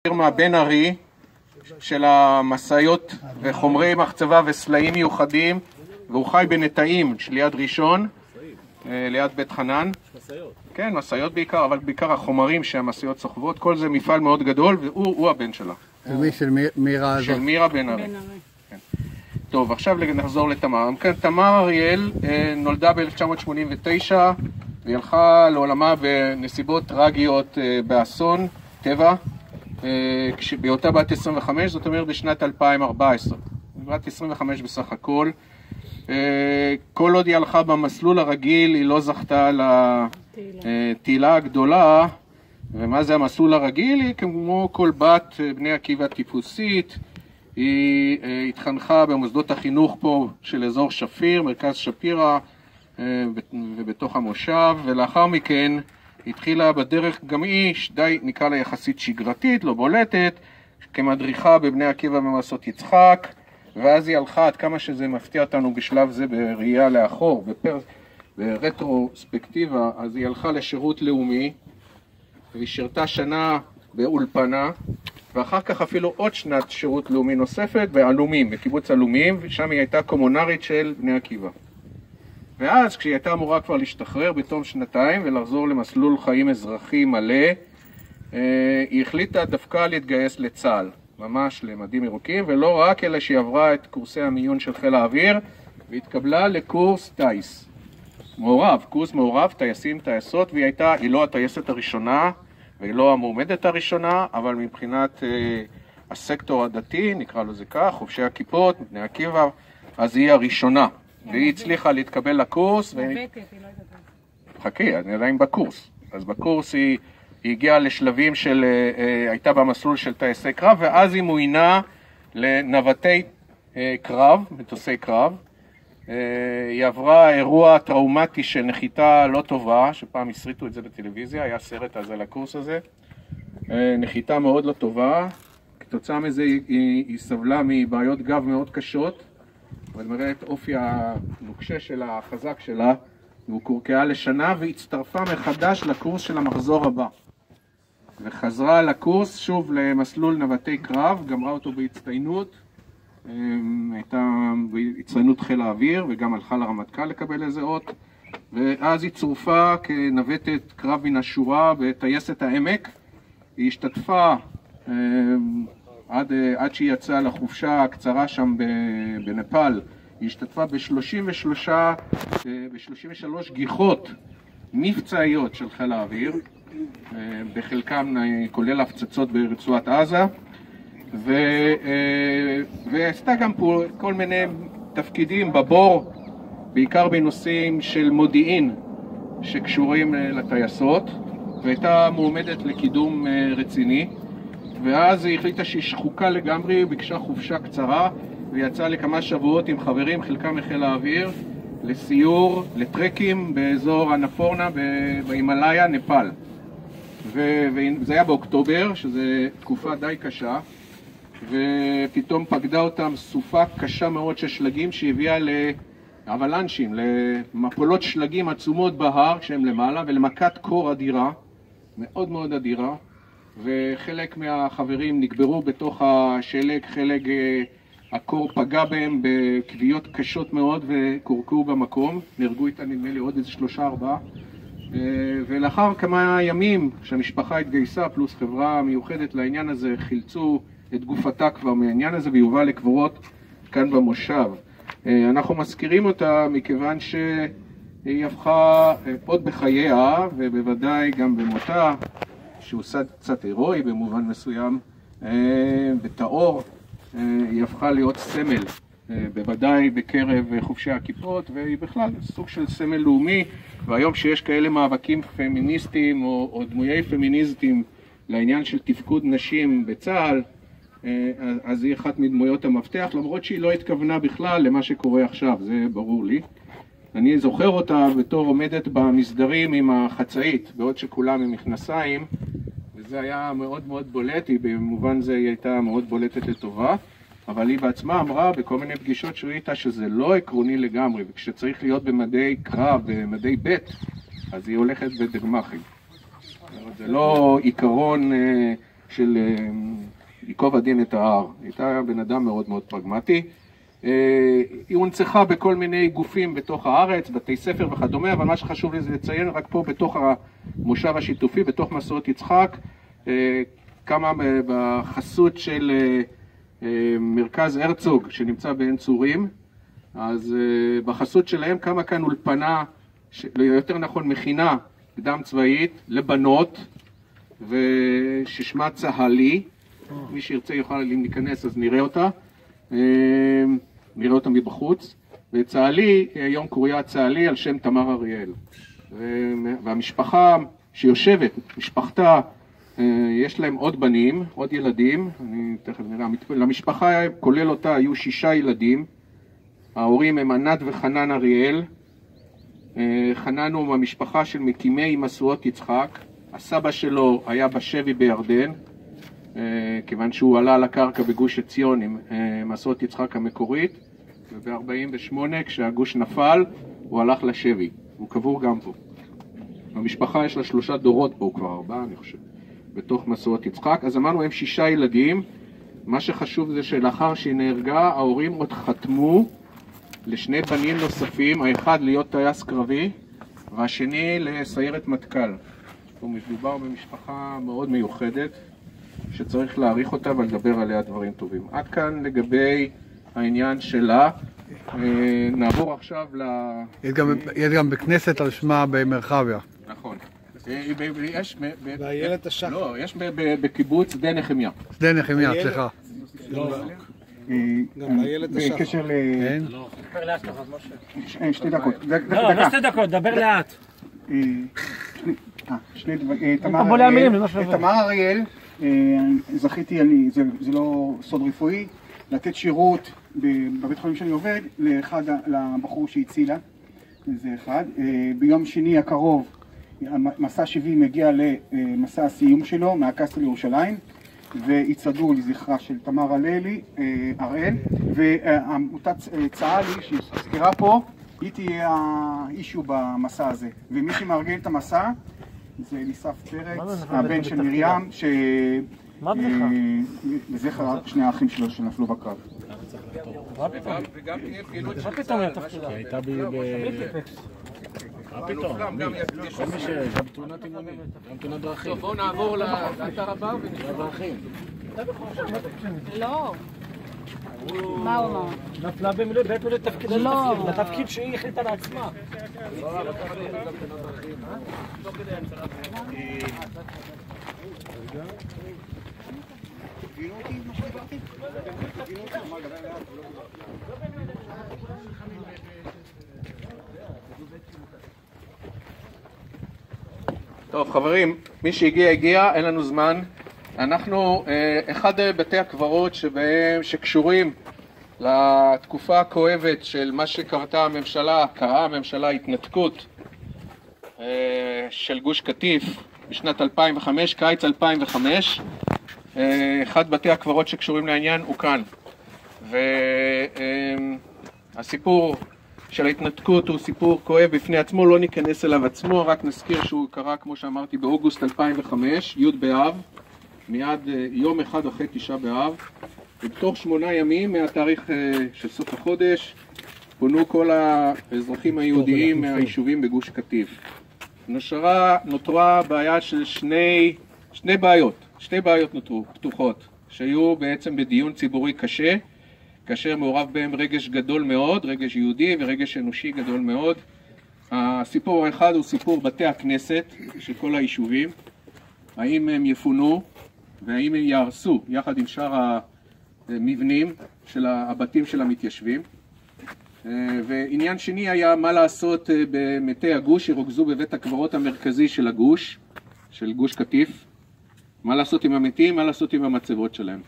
מהבן ארי של המסעיות וחומרי מחצבה וסלעים מיוחדים, והוא חי בנטעים שליד ראשון, ליד בית חנן. כן, מסעיות בעיקר, אבל בעיקר החומרים שהמסעיות סוחבות. כל זה מפעל מאוד גדול, והוא הבן שלה. ומי של מירה? של מירה בן ארי. כן. טוב, עכשיו נחזור לתמר. תמר אריאל נולדה ב-1989, והיא הלכה לעולמה בנסיבות טרגיות באסון טבע, בהיותה בת 25, זאת אומרת בשנת 2014. בת 25 בסך הכל. כל עוד היא הלכה במסלול הרגיל, היא לא זכתה לתהילה הגדולה. ומה זה המסלול הרגיל? היא כמו כל בת בני עקיבא טיפוסית. היא התחנכה במוסדות החינוך פה של אזור שפיר, מרכז שפירא, ובתוך המושב, ולאחר מכן התחילה בדרך גם היא, די נקרא לה יחסית שגרתית, לא בולטת, כמדריכה בבני עקיבא במסעות יצחק, ואז היא הלכה, עד כמה שזה מפתיע אותנו בשלב זה בראייה לאחור, ברטרוספקטיבה, אז היא הלכה לשירות לאומי, והיא שירתה שנה באולפנה, ואחר כך אפילו עוד שנת שירות לאומי נוספת באלומים, בקיבוץ אלומים, ושם היא הייתה קומונרית של בני עקיבא. ואז כשהיא הייתה אמורה כבר להשתחרר בתום שנתיים ולחזור למסלול חיים אזרחי מלא, היא החליטה דווקא להתגייס לצה"ל, ממש למדים ירוקים, ולא רק אלא שהיא עברה את קורסי המיון של חיל האוויר, והתקבלה לקורס טייס. מעורב, קורס מעורב, טייסים, טייסות, היא לא הטייסת הראשונה, והיא לא המועמדת הראשונה, אבל מבחינת הסקטור הדתי, נקרא לו זה כך, חובשי הכיפות, בני עקיבא, אז היא הראשונה. והיא הצליחה להתקבל לקורס. חכי, אני עדיין בקורס. אז בקורס היא הגיעה לשלבים של, הייתה במסלול של טייסי קרב, ואז היא מוינה לנווטי קרב, מטוסי קרב. היא עברה אירוע טראומטי של נחיתה לא טובה, שפעם הסריטו את זה בטלוויזיה, היה סרט אז על הקורס הזה. נחיתה מאוד לא טובה, כתוצאה מזה היא סבלה מבעיות גב מאוד קשות, אבל מראה את אופי הנוקשה שלה, החזק שלה, והוא קורקעה לשנה והצטרפה מחדש לקורס של המחזור הבא. וחזרה לקורס שוב למסלול נווטי קרב, גמרה אותו בהצטיינות, הייתה בהצטיינות חיל האוויר וגם הלכה לרמטכ"ל לקבל איזה אות, ואז היא צורפה כנווטת קרב מן השורה בטייסת העמק. היא השתתפה עד שהיא יצאה לחופשה הקצרה שם בנפאל, היא השתתפה ב-33 גיחות מבצעיות של חיל האוויר, בחלקם כולל הפצצות ברצועת עזה, ועשתה גם פה כל מיני תפקידים בבור, בעיקר בנושאים של מודיעין שקשורים לטייסות, והייתה מועמדת לקידום רציני. ואז היא החליטה שהיא שחוקה לגמרי, ביקשה חופשה קצרה, ויצאה לכמה שבועות עם חברים, חלקם מחיל האוויר, לסיור, לטרקים באזור הנפורנה בהימאליה, נפאל. וזה היה באוקטובר, שזו תקופה די קשה, ופתאום פקדה אותם סופה קשה מאוד של שלגים שהביאה לאבלנשים, למפולות שלגים עצומות בהר כשהם למעלה, ולמכת קור אדירה, מאוד מאוד אדירה. וחלק מהחברים נגברו בתוך השלג, חלק הקור פגע בהם בקביעות קשות מאוד וקורקעו במקום, נהרגו איתה נדמה לי עוד איזה 3-4, ולאחר כמה ימים שהמשפחה התגייסה פלוס חברה מיוחדת לעניין הזה, חילצו את גופתה כבר מהעניין הזה ויובא לקברות כאן במושב. אנחנו מזכירים אותה מכיוון שהיא הפכה עוד בחייה ובוודאי גם במותה, שהוא קצת הירואי במובן מסוים, בתאור, היא הפכה להיות סמל, בוודאי בקרב חובשי הכיפות, והיא בכלל סוג של סמל לאומי, והיום שיש כאלה מאבקים פמיניסטיים או דמויי פמיניסטים לעניין של תפקוד נשים בצה"ל, אז היא אחת מדמויות המפתח, למרות שהיא לא התכוונה בכלל למה שקורה עכשיו, זה ברור לי. אני זוכר אותה בתור עומדת במסדרים עם החצאית, בעוד שכולם עם מכנסיים, וזה היה מאוד מאוד בולט, במובן זה היא הייתה מאוד בולטת לטובה, אבל היא בעצמה אמרה בכל מיני פגישות שהוא איתה שזה לא עקרוני לגמרי, וכשצריך להיות במדי קרב, במדי בית, אז היא הולכת בדגמחים. זה לא עיקרון של ייקוב הדין את ההר. הייתה בן אדם מאוד מאוד פרגמטי. היא הונצחה בכל מיני גופים בתוך הארץ, בתי ספר וכדומה, אבל מה שחשוב לי זה לציין רק פה בתוך המושב השיתופי, בתוך מסורת יצחק, כמה בחסות של מרכז הרצוג שנמצא בעין צורים, אז בחסות שלהם כמה כאן אולפנה, יותר נכון מכינה קדם צבאית לבנות, וששמה צהלי, מי שירצה יוכל אם ניכנס אז נראה אותה, נראה אותה מבחוץ, וצהלי, היום קוריה צהלי על שם תמר אריאל, והמשפחה שיושבת, משפחתה, יש להם עוד בנים, עוד ילדים, אני תכף נראה, למשפחה כולל אותה היו 6 ילדים, ההורים הם ענת וחנן אריאל, חנן הוא מהמשפחה של מקימי מסורות יצחק, הסבא שלו היה בשבי בירדן, כיוון שהוא עלה על הקרקע בגוש עציון עם מסורת יצחק המקורית, וב-48 כשהגוש נפל הוא הלך לשבי, הוא קבור גם פה. המשפחה יש לה 3 דורות פה, כבר 4 אני חושב, בתוך מסורת יצחק. אז אמרנו הם 6 ילדים, מה שחשוב זה שלאחר שהיא נהרגה ההורים עוד חתמו לשני בנים נוספים, האחד להיות טייס קרבי והשני לסיירת מטכ"ל. פה מדובר במשפחה מאוד מיוחדת שצריך להעריך אותה ולדבר עליה דברים טובים. עד כאן לגבי העניין שלה. נעבור עכשיו יש גם בכנסת על שמה במרחביה. נכון. יש באיילת השחר. לא, יש בקיבוץ שדה נחמיה. שדה נחמיה, סליחה. גם באיילת השחר. בקשר ל... דבר לאט לך, משה. 2 דקות. לא, לא 2 דקות, דבר לאט. שני דברים. תמר אריאל, זכיתי, זה לא סוד רפואי, לתת שירות בבית חולים שאני עובד לבחור שהצילה, זה אחד. ביום שני הקרוב מסע 70 מגיע למסע הסיום שלו מהקסטל לירושלים, והצעדו לזכרה של תמר אריאל, ועמותת צהלי שהזכירה פה, היא תהיה האישו במסע הזה, ומי שמארגן את המסע זה אליסף פרץ, הבן של מרים, לזכר 2 האחים שלו שנפלו בקרב. וגם תהיה פעילות מה פתאום היה תפקידה? הייתה גם תאונת אימונים, גם תאונת דרכים. טוב, בואו נעבור לאתר הבא ונשאר דרכים. לא. מה הוא אמר? נפלה במילואים, בעת מילואים תפקיד, לתפקיד שהיא החליטה לעצמה. טוב חברים, מי שהגיע הגיע, אין לנו זמן. אנחנו אחד בתי הקברות שקשורים לתקופה הכואבת של מה שקרתה הממשלה התנתקות של גוש קטיף בשנת 2005, קיץ 2005. אחד בתי הקברות שקשורים לעניין הוא כאן, והסיפור של ההתנתקות הוא סיפור כואב בפני עצמו, לא ניכנס אליו עצמו, רק נזכיר שהוא קרה כמו שאמרתי באוגוסט 2005, י' באב, מיד יום אחד אחרי 9 באב, ובתוך 8 ימים מהתאריך של סוף החודש פונו כל האזרחים היהודיים מהיישובים בגוש קטיף. נותרה בעיה של שתי בעיות נותרו פתוחות, שהיו בעצם בדיון ציבורי קשה, כאשר מעורב בהם רגש גדול מאוד, רגש יהודי ורגש אנושי גדול מאוד. הסיפור האחד הוא סיפור בתי הכנסת של כל היישובים, האם הם יפונו והאם הם יהרסו יחד עם שאר המבנים של הבתים של המתיישבים. ועניין שני היה מה לעשות במתי הגוש שרוכזו בבית הקברות המרכזי של הגוש, של גוש קטיף, מה לעשות עם המתים, מה לעשות עם המצבות שלהם.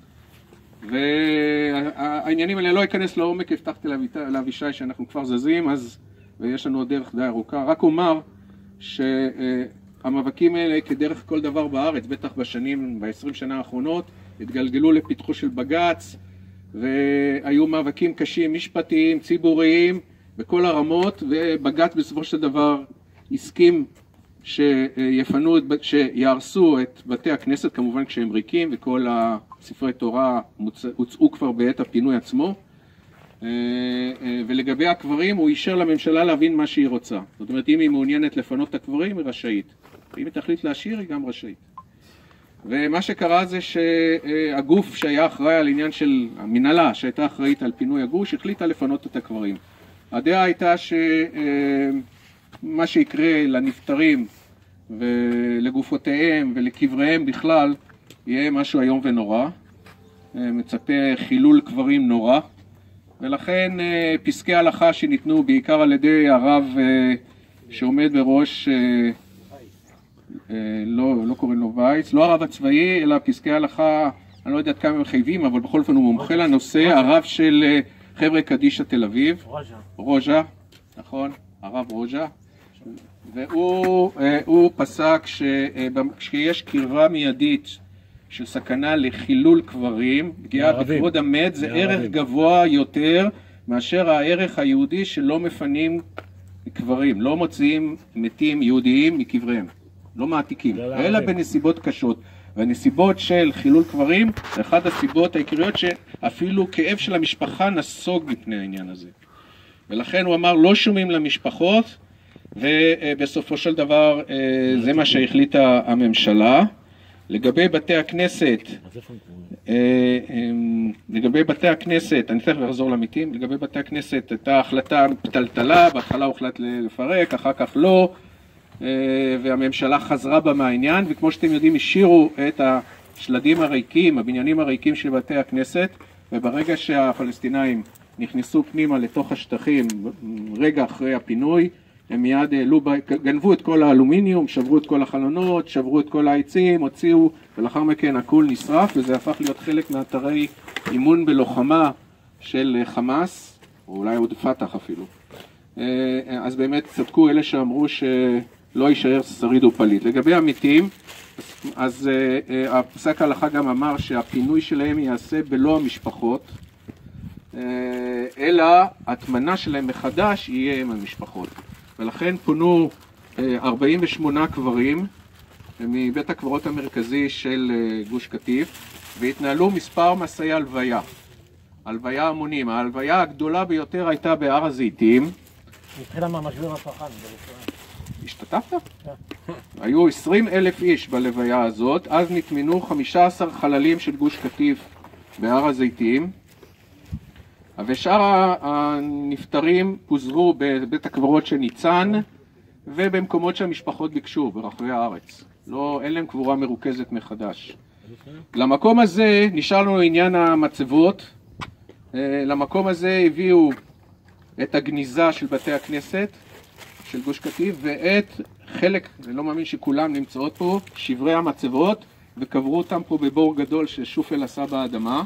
והעניינים האלה לא ייכנס לעומק, הבטחתי לאבישי שאנחנו כבר זזים, אז ויש לנו עוד דרך די ארוכה. רק אומר שהמאבקים האלה כדרך כל דבר בארץ, בטח ב-20 שנה האחרונות, התגלגלו לפתחו של בג"ץ, והיו מאבקים קשים, משפטיים, ציבוריים, בכל הרמות, ובג"ץ בסופו של דבר הסכים שיהרסו את בתי הכנסת, כמובן כשהם ריקים, וכל הספרי תורה הוצאו כבר בעת הפינוי עצמו. ולגבי הקברים הוא אישר לממשלה להבין מה שהיא רוצה. זאת אומרת, אם היא מעוניינת לפנות את הקברים היא רשאית, ואם היא תחליט להשאיר היא גם רשאית. ומה שקרה זה שהגוף שהיה אחראי על עניין של המנהלה שהייתה אחראית על פינוי הגוש החליטה לפנות את הקברים. הדעה הייתה שמה שיקרה לנפטרים ולגופותיהם ולקבריהם בכלל יהיה משהו איום ונורא, מצפה חילול קברים נורא, ולכן פסקי הלכה שניתנו בעיקר על ידי הרב שעומד בראש, לא קוראים לו וייץ, לא הרב הצבאי, אלא פסקי הלכה, אני לא יודעת כמה הם חייבים, אבל בכל אופן הוא מומחה לנושא, הרב של חבר'ה קדישא תל אביב, רוז'ה, נכון, הרב רוז'ה, והוא פסק שיש קרבה מיידית של סכנה לחילול קברים, פגיעה בכבוד המת, זה ערך גבוה יותר מאשר הערך היהודי שלא מפנים קברים, לא מוציאים מתים יהודיים מקבריהם, לא מעתיקים, אלא בנסיבות קשות. והנסיבות של חילול קברים זה אחת הסיבות העיקריות שאפילו כאב של המשפחה נסוג מפני העניין הזה. ולכן הוא אמר לא שומעים למשפחות, ובסופו של דבר זה מה שהחליטה הממשלה. לגבי בתי הכנסת, אני תכף אחזור למיתים, לגבי בתי הכנסת הייתה החלטה פתלתלה, בהתחלה הוחלט לפרק, אחר כך לא, והממשלה חזרה בה מהעניין, וכמו שאתם יודעים השאירו את השלדים הריקים, הבניינים הריקים של בתי הכנסת, וברגע שהפלסטינאים נכנסו פנימה לתוך השטחים רגע אחרי הפינוי, הם מיד גנבו את כל האלומיניום, שברו את כל החלונות, שברו את כל העצים, הוציאו, ולאחר מכן הכל נשרף, וזה הפך להיות חלק מאתרי אימון בלוחמה של חמאס, או אולי עוד פתח אפילו. אז באמת צדקו אלה שאמרו שלא יישאר שריד ופליט. לגבי המתים, אז הפסק ההלכה גם אמר שהפינוי שלהם יעשה בלא המשפחות, אלא התמנה שלהם מחדש יהיה עם המשפחות. ולכן פונו 48 קברים מבית הקברות המרכזי של גוש קטיף, והתנהלו מספר מסעי הלוויה, הלוויה המונים. ההלוויה הגדולה ביותר הייתה בהר הזיתים. התחילה מהמשבר הצרכן. השתתפת? היו 20,000 איש בלוויה הזאת, אז נטמנו 15 חללים של גוש קטיף בהר הזיתים, ושאר הנפטרים פוזרו בבית הקברות של ניצן ובמקומות שהמשפחות ביקשו ברחבי הארץ. אין להם קבורה מרוכזת מחדש. למקום הזה נשאר לנו עניין המצבות. למקום הזה הביאו את הגניזה של בתי הכנסת של גוש קטיף ואת חלק, אני לא מאמין שכולם נמצאות פה, שברי המצבות, וקברו אותם פה בבור גדול ששופל עשה באדמה.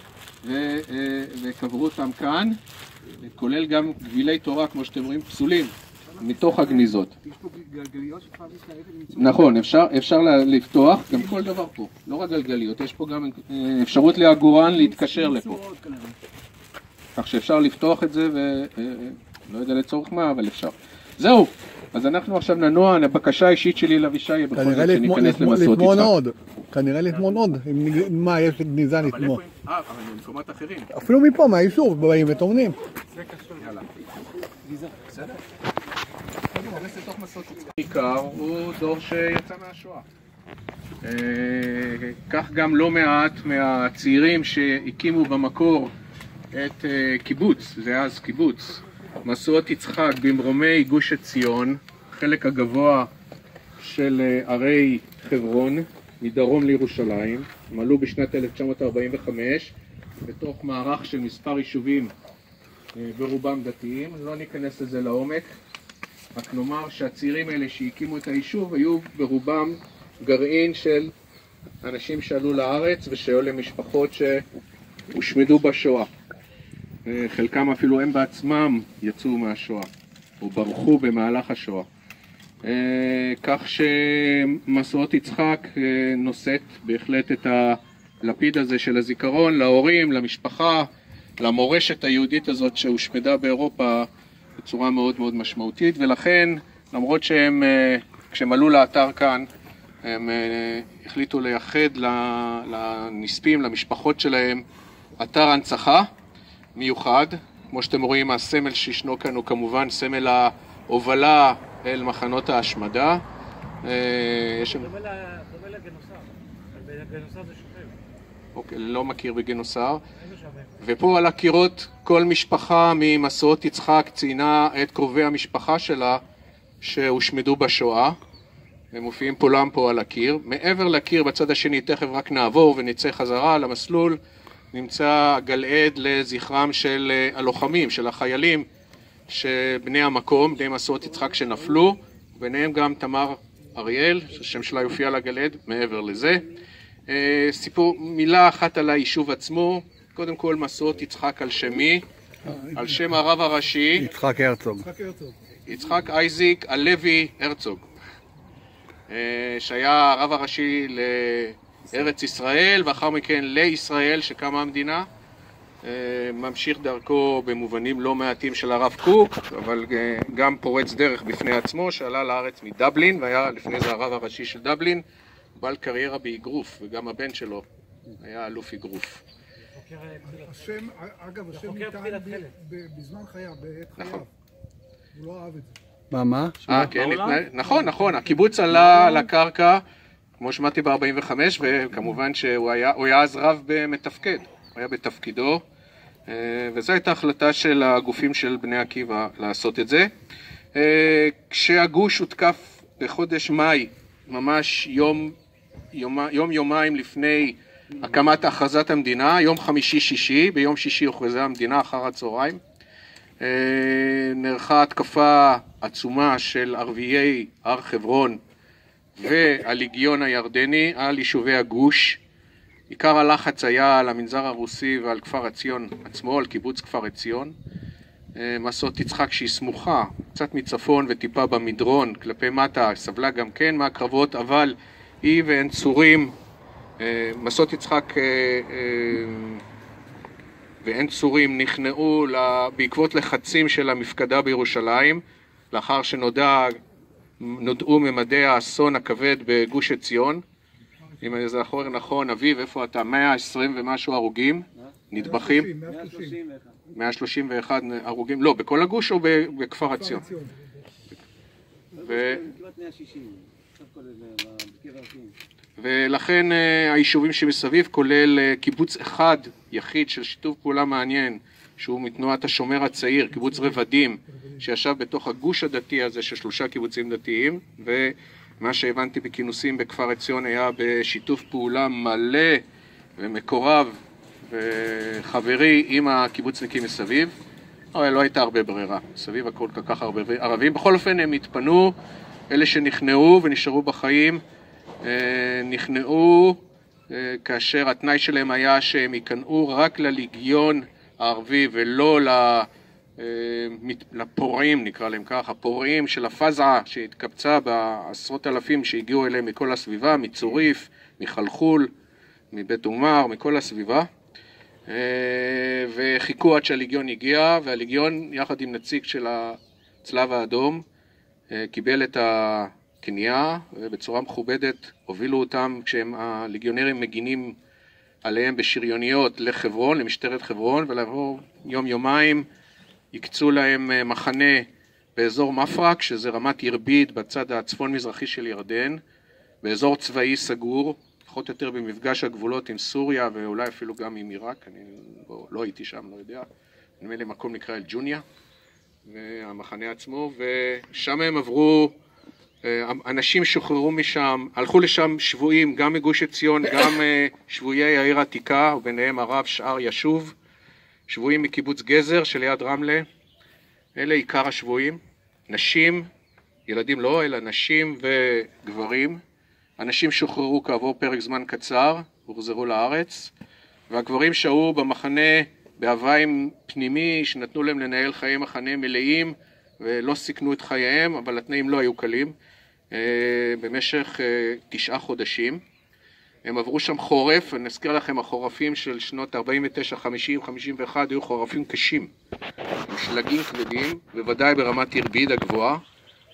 וקברו אותם כאן, כולל גם גבילי תורה, כמו שאתם רואים, פסולים, מתוך הגניזות. יש פה גלגליות שכבר מסתעפת למצוא? נכון, אפשר לפתוח, גם כל דבר פה, לא רק גלגליות, יש פה גם אפשרות לעגורן להתקשר לפה. כך שאפשר לפתוח את זה, ולא יודע לצורך מה, אבל אפשר. זהו, אז אנחנו עכשיו ננוע, הבקשה האישית שלי לבישי היא בכל זאת שניכנס למסעות יצחק. כנראה לטמון עוד, מה יש גניזה לטמון. אבל במקומות אחרים. אפילו מפה, מהיישוב, באים וטומנים. זה קשור. יאללה. בסדר? נכנס לתוך מסעות יצחק. בעיקר הוא דור שיצא מהשואה. כך גם לא מעט מהצעירים שהקימו במקור את קיבוץ, זה אז קיבוץ, מסעות יצחק במרומי גוש עציון, חלק הגבוה של ערי חברון, מדרום לירושלים, הם עלו בשנת 1945 בתוך מערך של מספר יישובים ברובם דתיים. לא ניכנס לזה לעומק, רק נאמר שהצעירים האלה שהקימו את היישוב היו ברובם גרעין של אנשים שעלו לארץ ושהיו למשפחות שהושמדו בשואה. חלקם אפילו הם בעצמם יצאו מהשואה או ברחו במהלך השואה. כך שמסעות יצחק נושאת בהחלט את הלפיד הזה של הזיכרון להורים, למשפחה, למורשת היהודית הזאת שהושמדה באירופה בצורה מאוד מאוד משמעותית, ולכן למרות שהם כשהם עלו לאתר כאן, הם החליטו לייחד לנספים, למשפחות שלהם, אתר הנצחה מיוחד. כמו שאתם רואים, הסמל שישנו כאן הוא כמובן סמל ההובלה אל מחנות ההשמדה. דומה לגנוסר, בגנוסר זה שוכב. אוקיי, לא מכיר בגנוסר. ופה על הקירות כל משפחה ממסעות יצחק ציינה את קרובי המשפחה שלה שהושמדו בשואה. הם מופיעים כולם פה על הקיר. מעבר לקיר בצד השני, תכף רק נעבור ונצא חזרה למסלול, נמצא גלעד לזכרם של הלוחמים, של החיילים, שבני המקום, בני מסעות יצחק שנפלו, ביניהם גם תמר אריאל, השם שלה יופיע על הגלעד, מעבר לזה. סיפור, מילה אחת על היישוב עצמו, קודם כל מסעות יצחק על שמי, על שם הרב הראשי, יצחק הרצוג. יצחק אייזיק הלוי הרצוג, שהיה הרב הראשי לארץ ישראל ואחר מכן לישראל שקמה המדינה. ממשיך דרכו במובנים לא מעטים של הרב קוק, אבל גם פורץ דרך בפני עצמו, שעלה לארץ מדבלין והיה לפני זה הרב הראשי של דבלין, בעל קריירה באגרוף, וגם הבן שלו היה אלוף אגרוף. השם, אגב, השם ניתן בזמן חייו, בעת חייו. הוא לא אהב את זה. מה? כן, נכון, הקיבוץ עלה לקרקע, כמו שמעתי ב-45, וכמובן שהוא היה אז רב במתפקד, הוא היה בתפקידו, וזו הייתה החלטה של הגופים של בני עקיבא לעשות את זה. כשהגוש הותקף בחודש מאי, ממש יומיים לפני הקמת הכרזת המדינה, יום חמישי-שישי, ביום שישי הוכרזה המדינה אחר הצהריים, נערכה התקפה עצומה של ערביי הר חברון והליגיון הירדני על יישובי הגוש. עיקר הלחץ היה על המנזר הרוסי ועל כפר עציון עצמו, על קיבוץ כפר עציון. מסעות יצחק שהיא סמוכה, קצת מצפון וטיפה במדרון כלפי מטה, סבלה גם כן מהקרבות, אבל היא ועין צורים, מסעות יצחק ועין צורים נכנעו בעקבות לחצים של המפקדה בירושלים, לאחר שנודעו ממדי האסון הכבד בגוש עציון. אם אני זוכר נכון, אביב, איפה אתה? 120 ומשהו הרוגים, נטבחים? 131 הרוגים, לא, בכל הגוש או בכפר עציון? ולכן היישובים שמסביב, כולל קיבוץ אחד יחיד של שיתוף פעולה מעניין, שהוא מתנועת השומר הצעיר, קיבוץ רבדים, שישב בתוך הגוש הדתי הזה של 3 קיבוצים דתיים, ומה שהבנתי בכינוסים בכפר עציון היה בשיתוף פעולה מלא ומקורב וחברי עם הקיבוצניקים מסביב, אבל לא הייתה הרבה ברירה, מסביב הכל כך הרבה ערבים. בכל אופן הם התפנו, אלה שנכנעו ונשארו בחיים, נכנעו כאשר התנאי שלהם היה שהם ייכנעו רק לליגיון הערבי ולא לפורעים, נקרא להם כך, הפורעים של הפזעה שהתקבצה בעשרות אלפים שהגיעו אליהם מכל הסביבה, מצוריף, מחלחול, מבית עומר, מכל הסביבה, וחיכו עד שהליגיון הגיע, והליגיון יחד עם נציג של הצלב האדום קיבל את הקנייה, ובצורה מכובדת הובילו אותם כשהם הליגיונרים מגינים עליהם בשריוניות לחברון, למשטרת חברון, ולעבור יום-יומיים יקצו להם מחנה באזור מפרק, שזה רמת ירביד בצד הצפון-מזרחי של ירדן, באזור צבאי סגור, פחות או יותר במפגש הגבולות עם סוריה ואולי אפילו גם עם עיראק, אני לא הייתי שם, לא יודע, נדמה לי מקום נקרא אל-ג'וניה, והמחנה עצמו, ושם הם עברו, אנשים שוחררו משם, הלכו לשם שבויים, גם מגוש עציון, גם שבויי העיר העתיקה, וביניהם הרב שאר ישוב, שבויים מקיבוץ גזר שליד רמלה, אלה עיקר השבויים, נשים, ילדים לא, אלא נשים וגברים, אנשים שוחררו כעבור פרק זמן קצר, הוחזרו לארץ, והגברים שהו במחנה בהוויים פנימי, שנתנו להם לנהל חיי מחנה מלאים, ולא סיכנו את חייהם, אבל התנאים לא היו קלים, במשך 9 חודשים. הם עברו שם חורף, אני אזכיר לכם, החורפים של שנות 49, 50, 51, היו חורפים קשים, עם שלגים כבדים, בוודאי ברמת ירביד הגבוהה,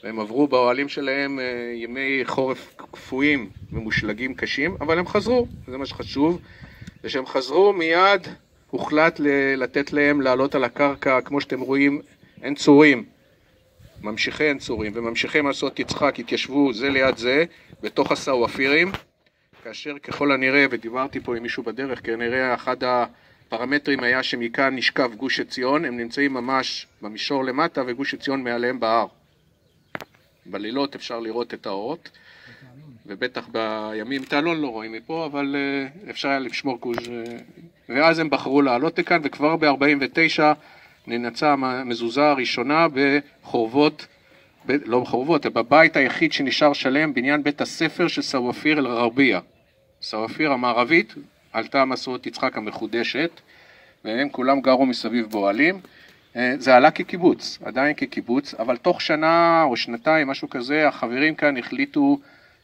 והם עברו באוהלים שלהם ימי חורף קפואים ומושלגים קשים, אבל הם חזרו, זה מה שחשוב. ושהם חזרו מיד הוחלט לתת להם לעלות על הקרקע, כמו שאתם רואים, אין צורים, ממשיכי אין צורים, וממשיכי מסעות יצחק התיישבו זה ליד זה, בתוך הסוואפירים, כאשר ככל הנראה, ודיברתי פה עם מישהו בדרך, כנראה אחד הפרמטרים היה שמכאן נשכב גוש עציון, הם נמצאים ממש במישור למטה, וגוש עציון מעליהם בהר. בלילות אפשר לראות את האורות, ובטח בימים תעלון לא רואים מפה, אבל אפשר היה לשמור גוש. ואז הם בחרו לעלות לכאן, וכבר ב-49 ננצה המזוזה הראשונה בחורבות, לא בחורבות, בבית היחיד שנשאר שלם, בניין בית הספר של סוואפיר אל-ערבייה. סוואפיר המערבית, עלתה מסורת יצחק המחודשת, והם כולם גרו מסביב באוהלים. זה עלה כקיבוץ, עדיין כקיבוץ, אבל תוך שנה או שנתיים, משהו כזה, החברים כאן החליטו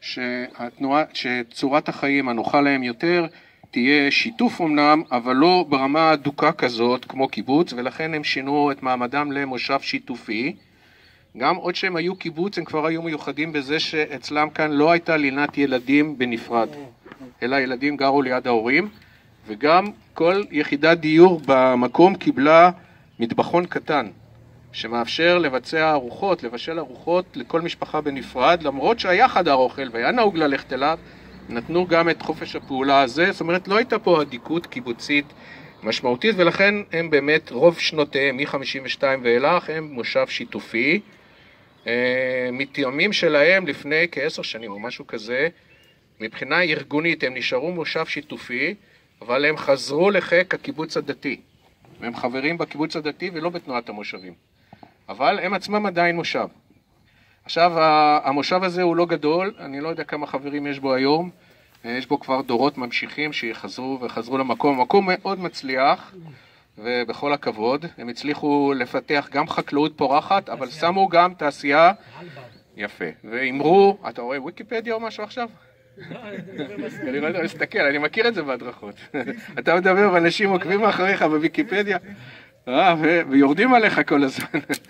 שצורת החיים הנוחה להם יותר תהיה שיתוף אמנם, אבל לא ברמה דוקה כזאת כמו קיבוץ, ולכן הם שינו את מעמדם למושב שיתופי. גם עוד שהם היו קיבוץ, הם כבר היו מיוחדים בזה שאצלם כאן לא הייתה לינת ילדים בנפרד, אלא ילדים גרו ליד ההורים, וגם כל יחידת דיור במקום קיבלה מטבחון קטן, שמאפשר לבצע ארוחות, לבשל ארוחות לכל משפחה בנפרד, למרות שהיה חדר אוכל והיה נהוג ללכת אליו, נתנו גם את חופש הפעולה הזה, זאת אומרת לא הייתה פה עדיקות קיבוצית משמעותית, ולכן הם באמת רוב שנותיהם, מ-52 ואילך, הם מושב שיתופי, מתיאמים שלהם לפני כ10 שנים או משהו כזה, מבחינה ארגונית הם נשארו מושב שיתופי, אבל הם חזרו לחיק הקיבוץ הדתי, והם חברים בקיבוץ הדתי ולא בתנועת המושבים, אבל הם עצמם עדיין מושב. עכשיו המושב הזה הוא לא גדול, אני לא יודע כמה חברים יש בו היום, יש בו כבר דורות ממשיכים שיחזרו וחזרו למקום, מקום מאוד מצליח, ובכל הכבוד, הם הצליחו לפתח גם חקלאות פורחת, אבל שמו גם תעשייה יפה, ואמרו, אתה רואה ויקיפדיה או משהו עכשיו? אני לא יודע, להסתכל, אני מכיר את זה בהדרכות. אתה מדבר ואנשים עוקבים אחריך בוויקיפדיה, ויורדים עליך כל הזמן.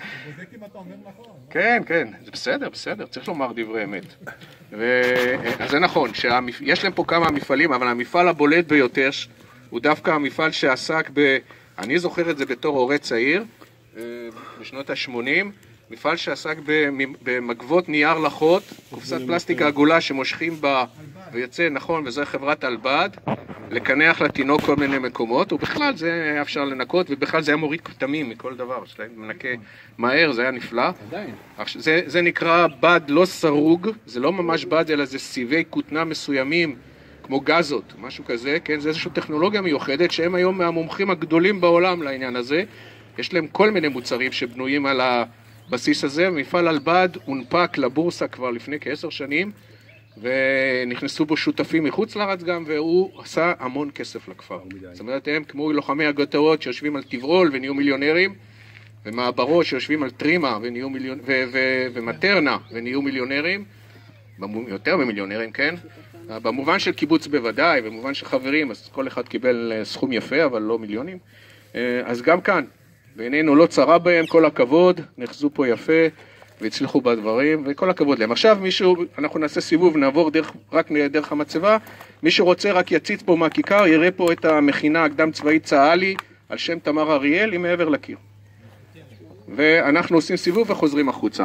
כן, כן, זה בסדר, בסדר, צריך לומר דברי אמת. אז זה נכון, יש להם פה כמה מפעלים, אבל המפעל הבולט ביותר הוא דווקא המפעל שעסק אני זוכר את זה בתור הורה צעיר, בשנות ה-80, מפעל שעסק במגבות נייר לחות, קופסת פלסטיק עגולה שמושכים בה ויוצא, נכון, וזה חברת אלבד, לקנח לתינוק כל מיני מקומות, ובכלל זה היה אפשר לנקות, ובכלל זה היה מוריד כתמים מכל דבר, שלהם מנקה מהר, זה היה נפלא. זה נקרא בד לא סרוג, זה לא ממש בד, אלא זה סיבי כותנה מסוימים, כמו גזות, משהו כזה, כן? זה איזושהי טכנולוגיה מיוחדת, שהם היום מהמומחים הגדולים בעולם לעניין הזה. יש להם כל מיני מוצרים שבנויים על הבסיס הזה. מפעל אלבד הונפק לבורסה כבר לפני כ10 שנים, ונכנסו בו שותפים מחוץ לארץ גם, והוא עשה המון כסף לכפר. זאת אומרת, הם כמו לוחמי הגטאות שיושבים על טברול ונהיו מיליונרים, ומעברות שיושבים על טרימה ומטרנה ונהיו מיליונרים, יותר ממיליונרים, כן? במובן של קיבוץ בוודאי, במובן של חברים, אז כל אחד קיבל סכום יפה, אבל לא מיליונים. אז גם כאן, בעינינו לא צרה בהם, כל הכבוד, נחזו פה יפה והצליחו בדברים, וכל הכבוד להם. עכשיו מישהו, אנחנו נעשה סיבוב, נעבור רק דרך המצבה, מי שרוצה רק יציץ פה מהכיכר, יראה פה את המכינה הקדם צבאית צהלי, על שם תמר אריאל, היא מעבר לקיר. ואנחנו עושים סיבוב וחוזרים החוצה.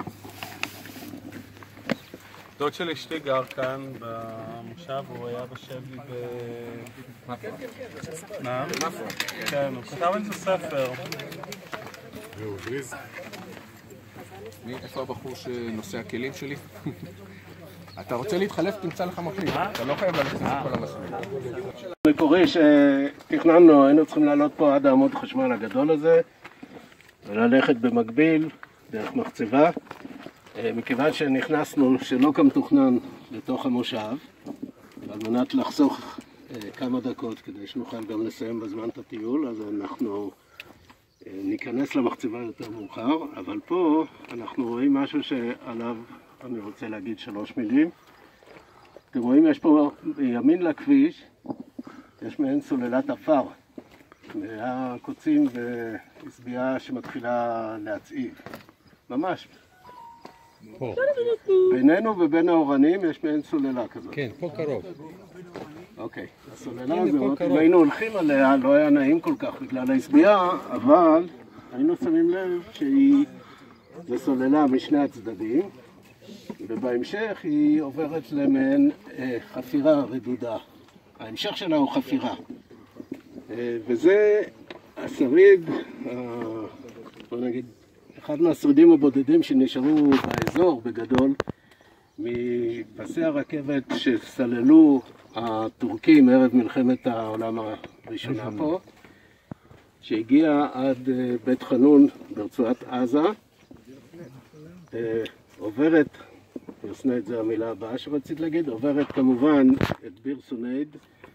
דוד של אשתי גר כאן במושב, הוא היה בשבי מה? כן, הוא כתב את זה ספר. והוא בריז. איפה הבחור שנושא הכלים שלי? אתה רוצה להתחלף, תמצא לך מחליף. אתה לא חייב ללכת את כל המסלולים. מקורי שתכננו, היינו צריכים לעלות פה עד העמוד חשמל הגדול הזה, וללכת במקביל דרך מחצבה. מכיוון שנכנסנו שלא כמתוכנן לתוך המושב, על מנת לחסוך כמה דקות כדי שנוכל גם לסיים בזמן את הטיול, אז אנחנו ניכנס למחצבה יותר מאוחר, אבל פה אנחנו רואים משהו שעליו אני רוצה להגיד 3 מילים. אתם רואים, יש פה בימין לכביש, יש מעין סוללת עפר, מהקוצים והסביעה שמתחילה להצעיב, ממש. פה. בינינו ובין האורנים יש מעין סוללה כזאת. כן, פה קרוב. אוקיי, הסוללה הזאת, אם היינו הולכים עליה, לא היה נעים כל כך בגלל ההסביעה, אבל היינו שמים לב זו סוללה משני הצדדים, ובהמשך היא עוברת למעין חפירה רדודה. ההמשך שלה הוא חפירה. וזה השריד, בוא נגיד, אחד מהשרידים הבודדים שנשארו באזור בגדול, מפסי הרכבת שסללו הטורקים ערב מלחמת העולם הראשונה פה, שהגיע עד בית חנון ברצועת עזה, עוברת, יוסנה את זה המילה הבאה שרצית להגיד, עוברת כמובן את ביר סונייד,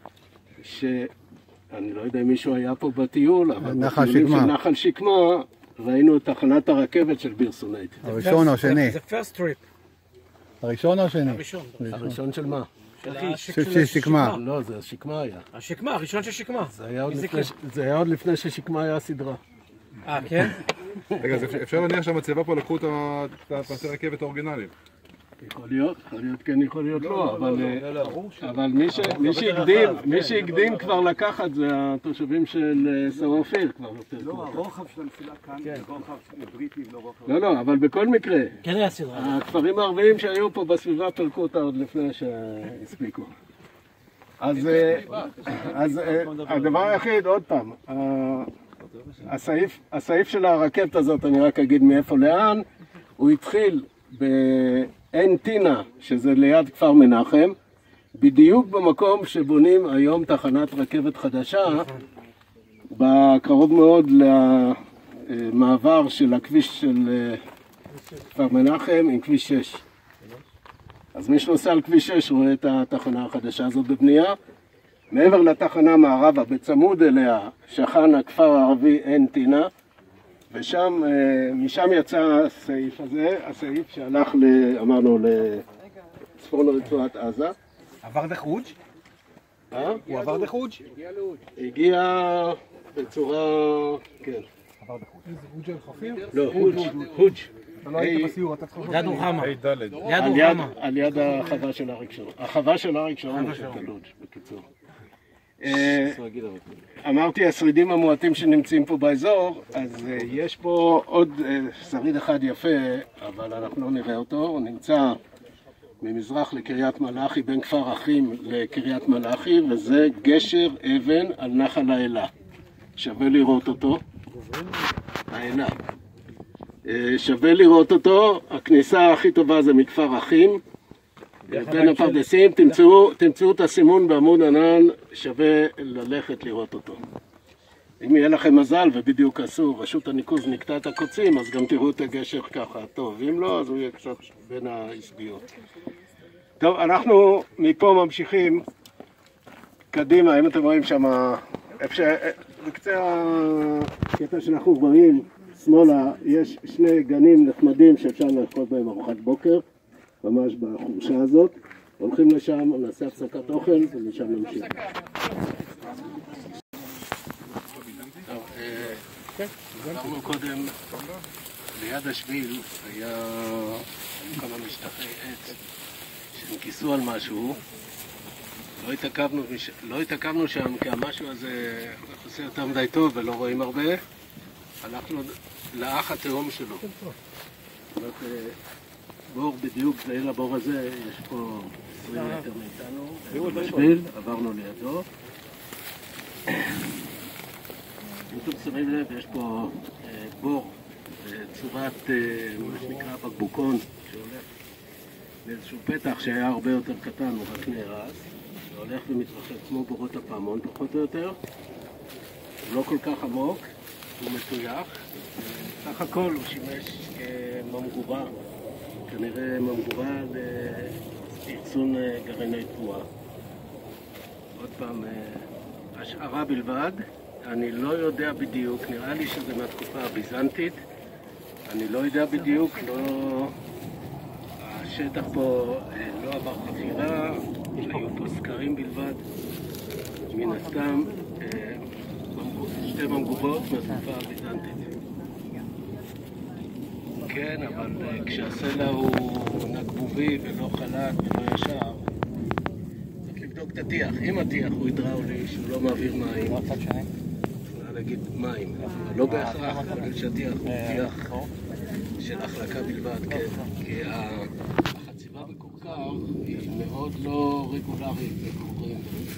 שאני לא יודע אם מישהו היה פה בטיול, אבל בטיולים של נחל שקמה ראינו את תחנת הרכבת של ביר סונייד. הראשון או השני? זה first trip. הראשון או השני? הראשון של מה? של שקמה. לא, זה השקמה היה. השקמה, הראשון של שקמה. זה היה עוד לפני ששקמה היה סדרה. כן? רגע, אפשר להניח שהמצבה פה לקחו את הפסי הרכבת האורגינליים. יכול להיות כן, יכול להיות לא, אבל מי שהקדים כבר לקחת זה התושבים של סוואפיר כבר יותר. לא, הרוחב של המסילה כאן זה רוחב בריטי, לא רוחב. לא, אבל בכל מקרה, כן היה סדרה. הכפרים הערביים שהיו פה בסביבה פרקו אותה עוד לפני שהספיקו. אז הדבר היחיד, עוד פעם, הסעיף של הרכבת הזאת, אני רק אגיד מאיפה לאן, הוא התחיל בעין טינה, שזה ליד כפר מנחם, בדיוק במקום שבונים היום תחנת רכבת חדשה, בקרוב מאוד למעבר של הכביש של כפר מנחם עם כביש 6. אז מי שנוסע על כביש 6 רואה את התחנה החדשה הזאת בבנייה. מעבר לתחנה מערבה, בצמוד אליה, שכן הכפר הערבי עין טינה, ושם, משם יצא הסעיף הזה, הסעיף שהלך, אמרנו, לצפון רצועת עזה. עבר דחוג'? הוא עבר דחוג'? הגיע בצורה, כן. עבר דחוג'. איזה הוג' על חפיר? לא, הוג'. אתה לא היית בסיור, אתה צריך... ליד רוחמה. על יד החווה של אריק שרון. החווה של אריק שרון של תלוץ', בקיצור. אמרתי, השרידים המועטים שנמצאים פה באזור, אז יש פה עוד שריד אחד יפה, אבל אנחנו לא נראה אותו. הוא נמצא ממזרח לקריית מלאכי, בין כפר אחים לקריית מלאכי, וזה גשר אבן על נחל האלה. שווה לראות אותו. האלה. שווה לראות אותו. הכניסה הכי טובה זה מכפר אחים. בין הפרדסים, תמצאו את הסימון בעמוד ענן, שווה ללכת לראות אותו. אם יהיה לכם מזל, ובדיוק עשו, רשות הניקוז נקטע את הקוצים, אז גם תראו את הגשר ככה טוב. אם לא, אז הוא יהיה קצת בין ההסביות. טוב, אנחנו מפה ממשיכים קדימה. אם אתם רואים שם, בקצה הקטע שאנחנו רואים, שמאלה, יש שני גנים נחמדים שאפשר לאכול בהם ארוחת בוקר. ממש בחורשה הזאת, הולכים לשם, נעשה הפסקת אוכל ומשם נמשיך. אמרנו קודם, ליד השביל היו כמה משטחי עץ שהם כיסו על משהו. לא התעכבנו שם כי המשהו הזה עושה יותר מדי טוב ולא רואים הרבה. הלכנו לאח התאום שלו. בור בדיוק, זה לבור הזה, יש פה 20 מטר מאיתנו, בשביל, עברנו לידו. אם אתם שמים לב, יש פה בור בצורת, מה שנקרא בקבוקון, שהולך לאיזשהו פתח שהיה הרבה יותר קטן, הוא רק נהרס, והולך ומתרחב כמו בורות הפעמון, פחות או יותר. הוא לא כל כך עמוק, הוא מטויח, סך הכל הוא שימש כממגורה. כנראה ממגורה לאחסון גרעיני תבואה. עוד פעם, השערה בלבד, אני לא יודע בדיוק, נראה לי שזה מהתקופה הביזנטית, אני לא יודע בדיוק, השטח פה לא עבר חפירה, היו פה סקרים בלבד, מן הסתם שתי ממגורות מהתקופה הביזנטית. כן, אבל כשהסלע הוא נגבובי ולא חלק ולא ישר, צריך לבדוק את הטיח. אם הטיח הוא הידראולי, שהוא לא מעביר מים, אפשר להגיד מים, לא בהכרח, אבל שהטיח הוא טיח של החלקה בלבד, כן, כי החציבה בכורכר היא מאוד לא רגולרית בקרורים,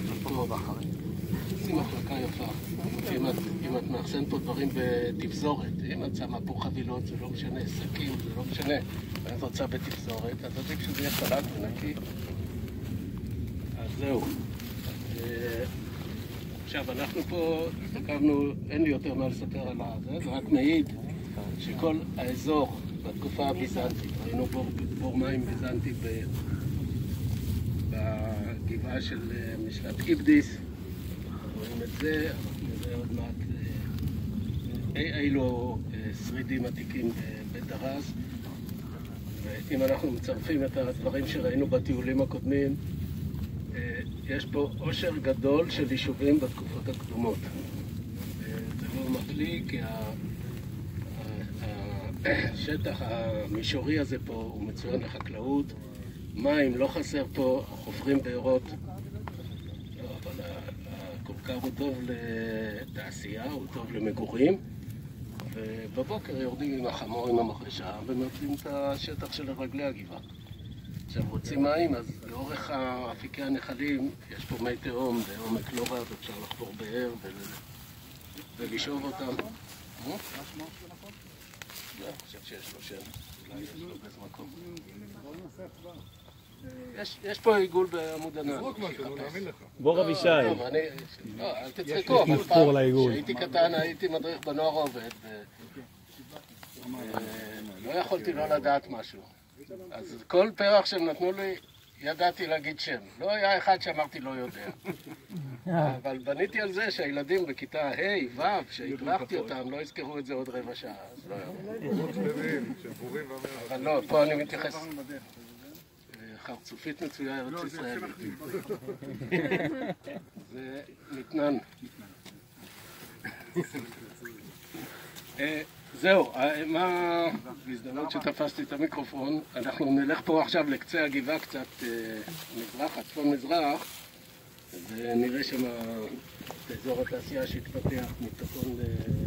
עושים החלקה יפה. אם את מאחסן פה דברים בתפזורת, אם את שמה פה חבילות זה לא משנה, שקים זה לא משנה, ואת רוצה בתפזורת, אז עדיף שזה יהיה חלק ונקי. אז זהו. עכשיו אנחנו פה הסתכלנו, אין לי יותר מה לספר על זה, זה רק מעיד שכל האזור בתקופה הביזנטית, ראינו בור מים ביזנטי בגבעה של משלט איבדיס, רואים את זה, נראה עוד מעט אילו שרידים עתיקים בבית הרז. ואם אנחנו מצרפים את הדברים שראינו בטיולים הקודמים, יש פה עושר גדול של יישובים בתקופות הקדומות. זה לא מפליא כי השטח המישורי הזה פה הוא מצוין לחקלאות, מים לא חסר פה, חופרים בארות, אבל הכורכר הוא טוב לתעשייה, הוא טוב למגורים, ובבוקר יורדים עם החמור עם המחרשה ומרצים את השטח של רגלי הגבעה. עכשיו רוצים מים, אז לאורך אפיקי הנחלים יש פה מי תהום בעומק לא רב, אפשר לחפור באר ולשאוב אותם. מה שמו של נכון? לא, אני חושב שיש לו שם, אולי יש לו באיזה מקום. יש פה עיגול בעמוד ענן. בור אבישי. לא, אל תצחקו, אבל פעם כשהייתי קטן הייתי מדריך בנוער עובד ולא יכולתי לא לדעת משהו. אז כל פרח שהם נתנו לי ידעתי להגיד שם. לא היה אחד שאמרתי לא יודע. אבל בניתי על זה שהילדים בכיתה ה' ו' שהדרכתי אותם לא יזכרו את זה עוד רבע שעה. אז לא אבל לא, פה אני מתייחס חרצופית מצויה ארץ ישראל. זה מתנן. זהו, בהזדמנות שתפסתי את המיקרופון, אנחנו נלך פה עכשיו לקצה הגבעה קצת מזרח, צפון מזרח, ונראה שם את אזור התעשייה שהתפתח מצפון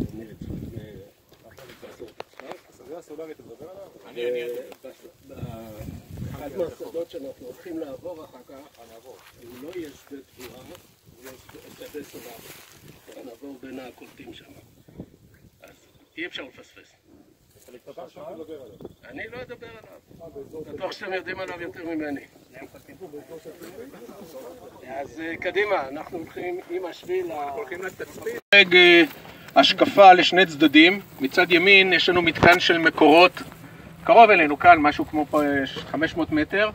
הסוגיה הסולרית, אתה מדבר עליו? אחד מהשדות שאנחנו הולכים לעבור אחר כך, הוא לא יהיה שדה תבואה, הוא יהיה שדה סולרי. נעבור בין הקולטים שם. אז אי אפשר לפספס. אני לא אדבר עליו. בטוח שאתם יודעים עליו יותר ממני. אז קדימה, אנחנו הולכים עם השביל, הולכים לתצפית. השקפה לשני צדדים. מצד ימין יש לנו מתקן של מקורות קרוב אלינו כאן, משהו כמו 500 מטר,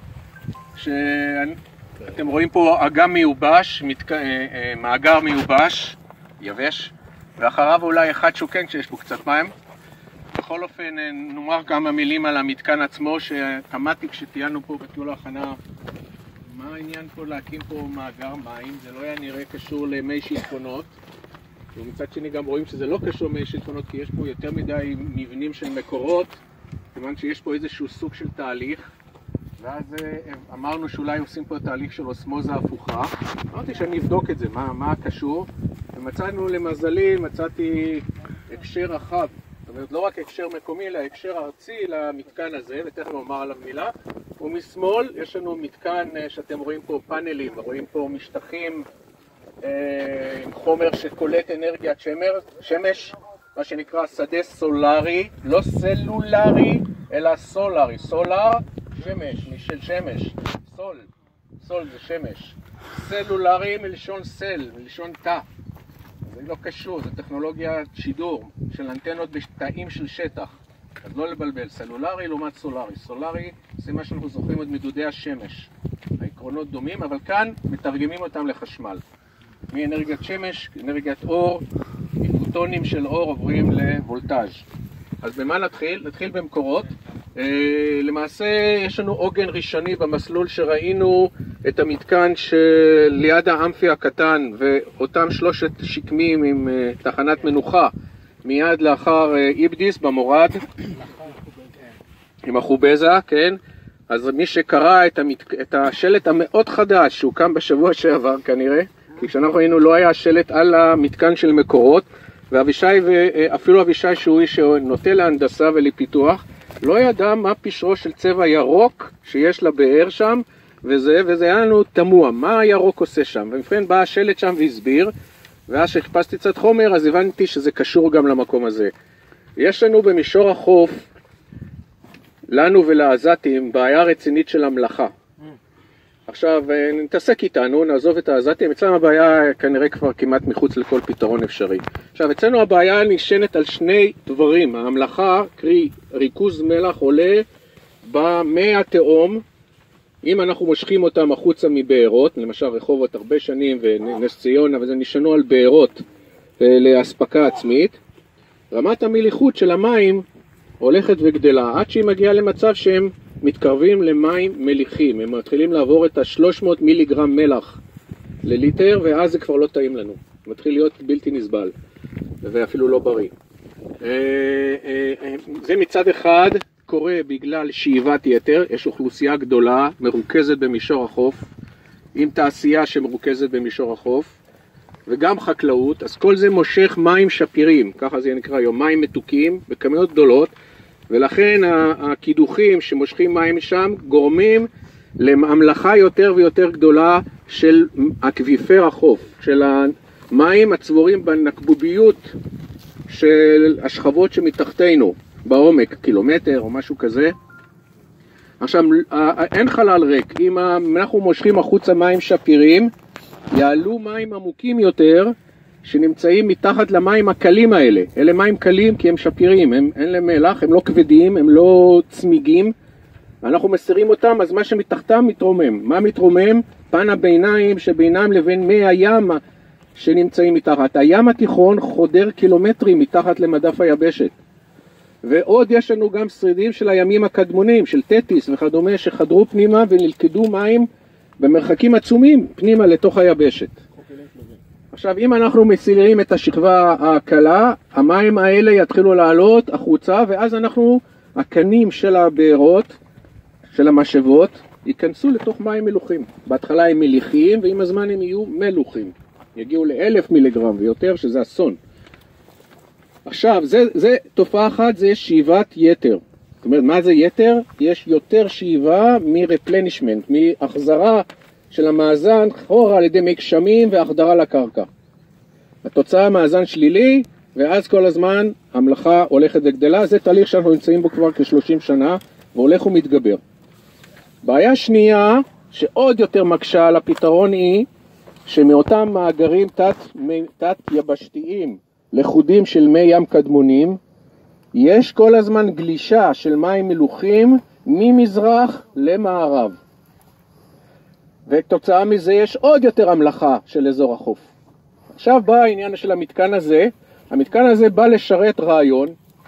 שאתם רואים פה אגם מיובש, מאגר מיובש, יבש, ואחריו אולי אחד שוקן שיש בו קצת מים. בכל אופן נאמר כמה מילים על המתקן עצמו, שתמדתי כשטיינו פה בטיול ההכנה מה העניין פה להקים פה מאגר מים. זה לא היה נראה קשור למי שיטפונות, ומצד שני גם רואים שזה לא קשור למי שיטפונות, כי יש פה יותר מדי מבנים של מקורות, כיוון שיש פה איזשהו סוג של תהליך, ואז אמרנו שאולי עושים פה תהליך של אוסמוזה הפוכה. אמרתי שאני אבדוק את זה, מה קשור, ומצאנו למזלי, מצאתי הקשר רחב, זאת אומרת לא רק הקשר מקומי, אלא הקשר ארצי למתקן הזה, ותכף אומר עליו מילה. ומשמאל יש לנו מתקן שאתם רואים פה פאנלים, רואים פה משטחים עם חומר שקולט אנרגיית שמש, מה שנקרא שדה סולרי, לא סלולרי, אלא סולרי. סולר, שמש, משל שמש. סול זה שמש. סלולרי מלשון סל, מלשון תא. זה לא קשור, זה טכנולוגיית שידור של אנטנות בתאים של שטח. אז לא לבלבל, סלולרי לעומת סולרי. סולרי זה מה שאנחנו זוכרים עוד מדודי השמש. העקרונות דומים, אבל כאן מתרגמים אותם לחשמל. מאנרגיית שמש, אנרגיית אור, מפוטונים של אור עוברים לוולטאז'. אז במה נתחיל? נתחיל במקורות. למעשה יש לנו עוגן ראשוני במסלול שראינו את המתקן שליד האמפי הקטן ואותם שלושת שקמים עם תחנת מנוחה מיד לאחר איבדיס במורד. עם החובזה, כן? אז מי שקרא את השלט המאוד חדש שהוקם בשבוע שעבר כנראה, כי כשאנחנו היינו לא היה שלט על המתקן של מקורות, ואפילו אבישי שהוא איש שנוטה להנדסה ולפיתוח, לא ידע מה פשרו של צבע ירוק שיש לבאר שם, וזה היה לנו תמוה, מה הירוק עושה שם? ובכן בא השלט שם והסביר, ואז שחיפשתי קצת חומר אז הבנתי שזה קשור גם למקום הזה. יש לנו במישור החוף, לנו ולעזתים, בעיה רצינית של המלאכה. עכשיו נתעסק איתנו, נעזוב את העזתים, אצלנו הבעיה כנראה כבר כמעט מחוץ לכל פתרון אפשרי. עכשיו אצלנו הבעיה נשענת על שני דברים, המלאכה, קרי ריכוז מלח עולה במי התהום, אם אנחנו מושכים אותם החוצה מבארות, למשל רחובות הרבה שנים ונס ציונה, וזה נשענו על בארות להספקה עצמית, רמת המליחות של המים הולכת וגדלה, עד שהיא מגיעה למצב שהם מתקרבים למים מליחים, הם מתחילים לעבור את ה-300 מיליגרם מלח לליטר, ואז זה כבר לא טעים לנו, מתחיל להיות בלתי נסבל, ואפילו לא בריא. זה מצד אחד קורה בגלל שאיבת יתר, יש אוכלוסייה גדולה, מרוכזת במישור החוף, עם תעשייה שמרוכזת במישור החוף, וגם חקלאות, אז כל זה מושך מים שפירים, ככה זה נקרא היום, מים מתוקים בכמויות גדולות, ולכן הקידוחים שמושכים מים שם גורמים להמלחה יותר ויותר גדולה של אקוויפר החוף, של המים הצבורים בנקבוביות של השכבות שמתחתנו, בעומק, קילומטר או משהו כזה. עכשיו, אין חלל ריק, אם אנחנו מושכים החוצה מים שפירים, יעלו מים עמוקים יותר, שנמצאים מתחת למים הקלים האלה. אלה מים קלים כי הם שפירים, אין להם מלח, הם לא כבדים, הם לא צמיגים. אנחנו מסירים אותם, אז מה שמתחתם מתרומם. מה מתרומם? פן הביניים שבינם לבין מי הים שנמצאים מתחת. הים התיכון חודר קילומטרים מתחת למדף היבשת. ועוד יש לנו גם שרידים של הימים הקדמונים, של טטיס וכדומה, שחדרו פנימה ונלכדו מים במרחקים עצומים פנימה לתוך היבשת. עכשיו, אם אנחנו מסירים את השכבה הקלה, המים האלה יתחילו לעלות החוצה, ואז הקנים של הבארות, של המשאבות, ייכנסו לתוך מים מלוחים. בהתחלה הם מליחים, ועם הזמן הם יהיו מלוחים. יגיעו ל1,000 מיליגרם ויותר, שזה אסון. עכשיו, זה תופעה אחת, זה שאיבת יתר. זאת אומרת, מה זה יתר? יש יותר שאיבה מרפלנישמנט, מהחזרה של המאזן חורה על ידי מי גשמים והחדרה לקרקע. התוצאה מאזן שלילי, ואז כל הזמן המלאכה הולכת וגדלה. זה תהליך שאנחנו נמצאים בו כבר כ-30 שנה, והולך ומתגבר. בעיה שנייה, שעוד יותר מקשה על הפתרון, היא שמאותם מאגרים תת יבשתיים לחודים של מי ים קדמונים, יש כל הזמן גלישה של מים מלוחים ממזרח למערב. וכתוצאה מזה יש עוד יותר המלאכה של אזור החוף. עכשיו בא העניין של המתקן הזה. המתקן הזה בא לשרת רעיון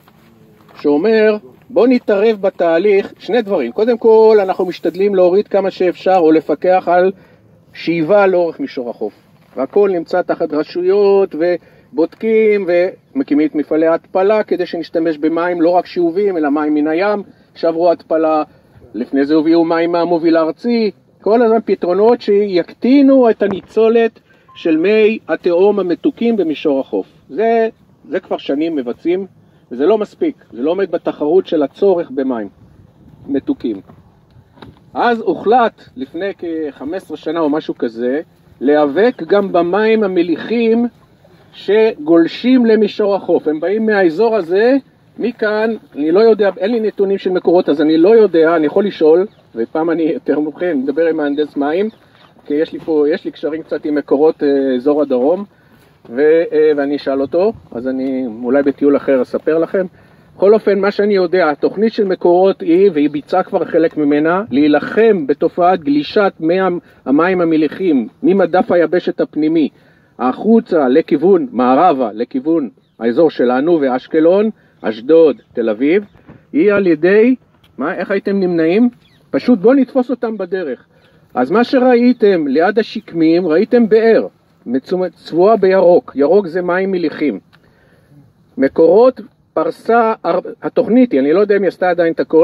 שאומר, בוא נתערב בתהליך שני דברים. קודם כל, אנחנו משתדלים להוריד כמה שאפשר או לפקח על שאיבה לאורך מישור החוף. והכל נמצא תחת רשויות ובודקים ומקימים את מפעלי ההתפלה כדי שנשתמש במים לא רק שאובים אלא מים מן הים. שעברו התפלה, לפני זה הביאו מים מהמוביל הארצי. כל הזמן פתרונות שיקטינו את הניצולת של מי התהום המתוקים במישור החוף. זה כבר שנים מבצעים, וזה לא מספיק. זה לא עומד בתחרות של הצורך במים מתוקים. אז הוחלט לפני כ-15 שנה או משהו כזה, להיאבק גם במים המליחים שגולשים למישור החוף. הם באים מהאזור הזה, מכאן, אני לא יודע, אין לי נתונים של מקורות, אז אני לא יודע, אני יכול לשאול, ופעם אני יותר מומחה, אני מדבר עם מהנדס מים, כי יש לי קשרים קצת עם מקורות אזור הדרום, ואני אשאל אותו, אז אני אולי בטיול אחר אספר לכם. בכל אופן, מה שאני יודע, התוכנית של מקורות היא, והיא ביצעה כבר חלק ממנה, להילחם בתופעת גלישת מי המים המליחים ממדף היבשת הפנימי, החוצה לכיוון מערבה, לכיוון האזור שלנו ואשקלון, אשדוד, תל אביב, היא על ידי, איך הייתם נמנעים? פשוט בוא נתפוס אותם בדרך. אז מה שראיתם ליד השקמים, ראיתם באר, צבועה בירוק, ירוק זה מים מליחים. מקורות פרסה, התוכנית היא, אני לא יודע אם היא עשתה עדיין את הכל,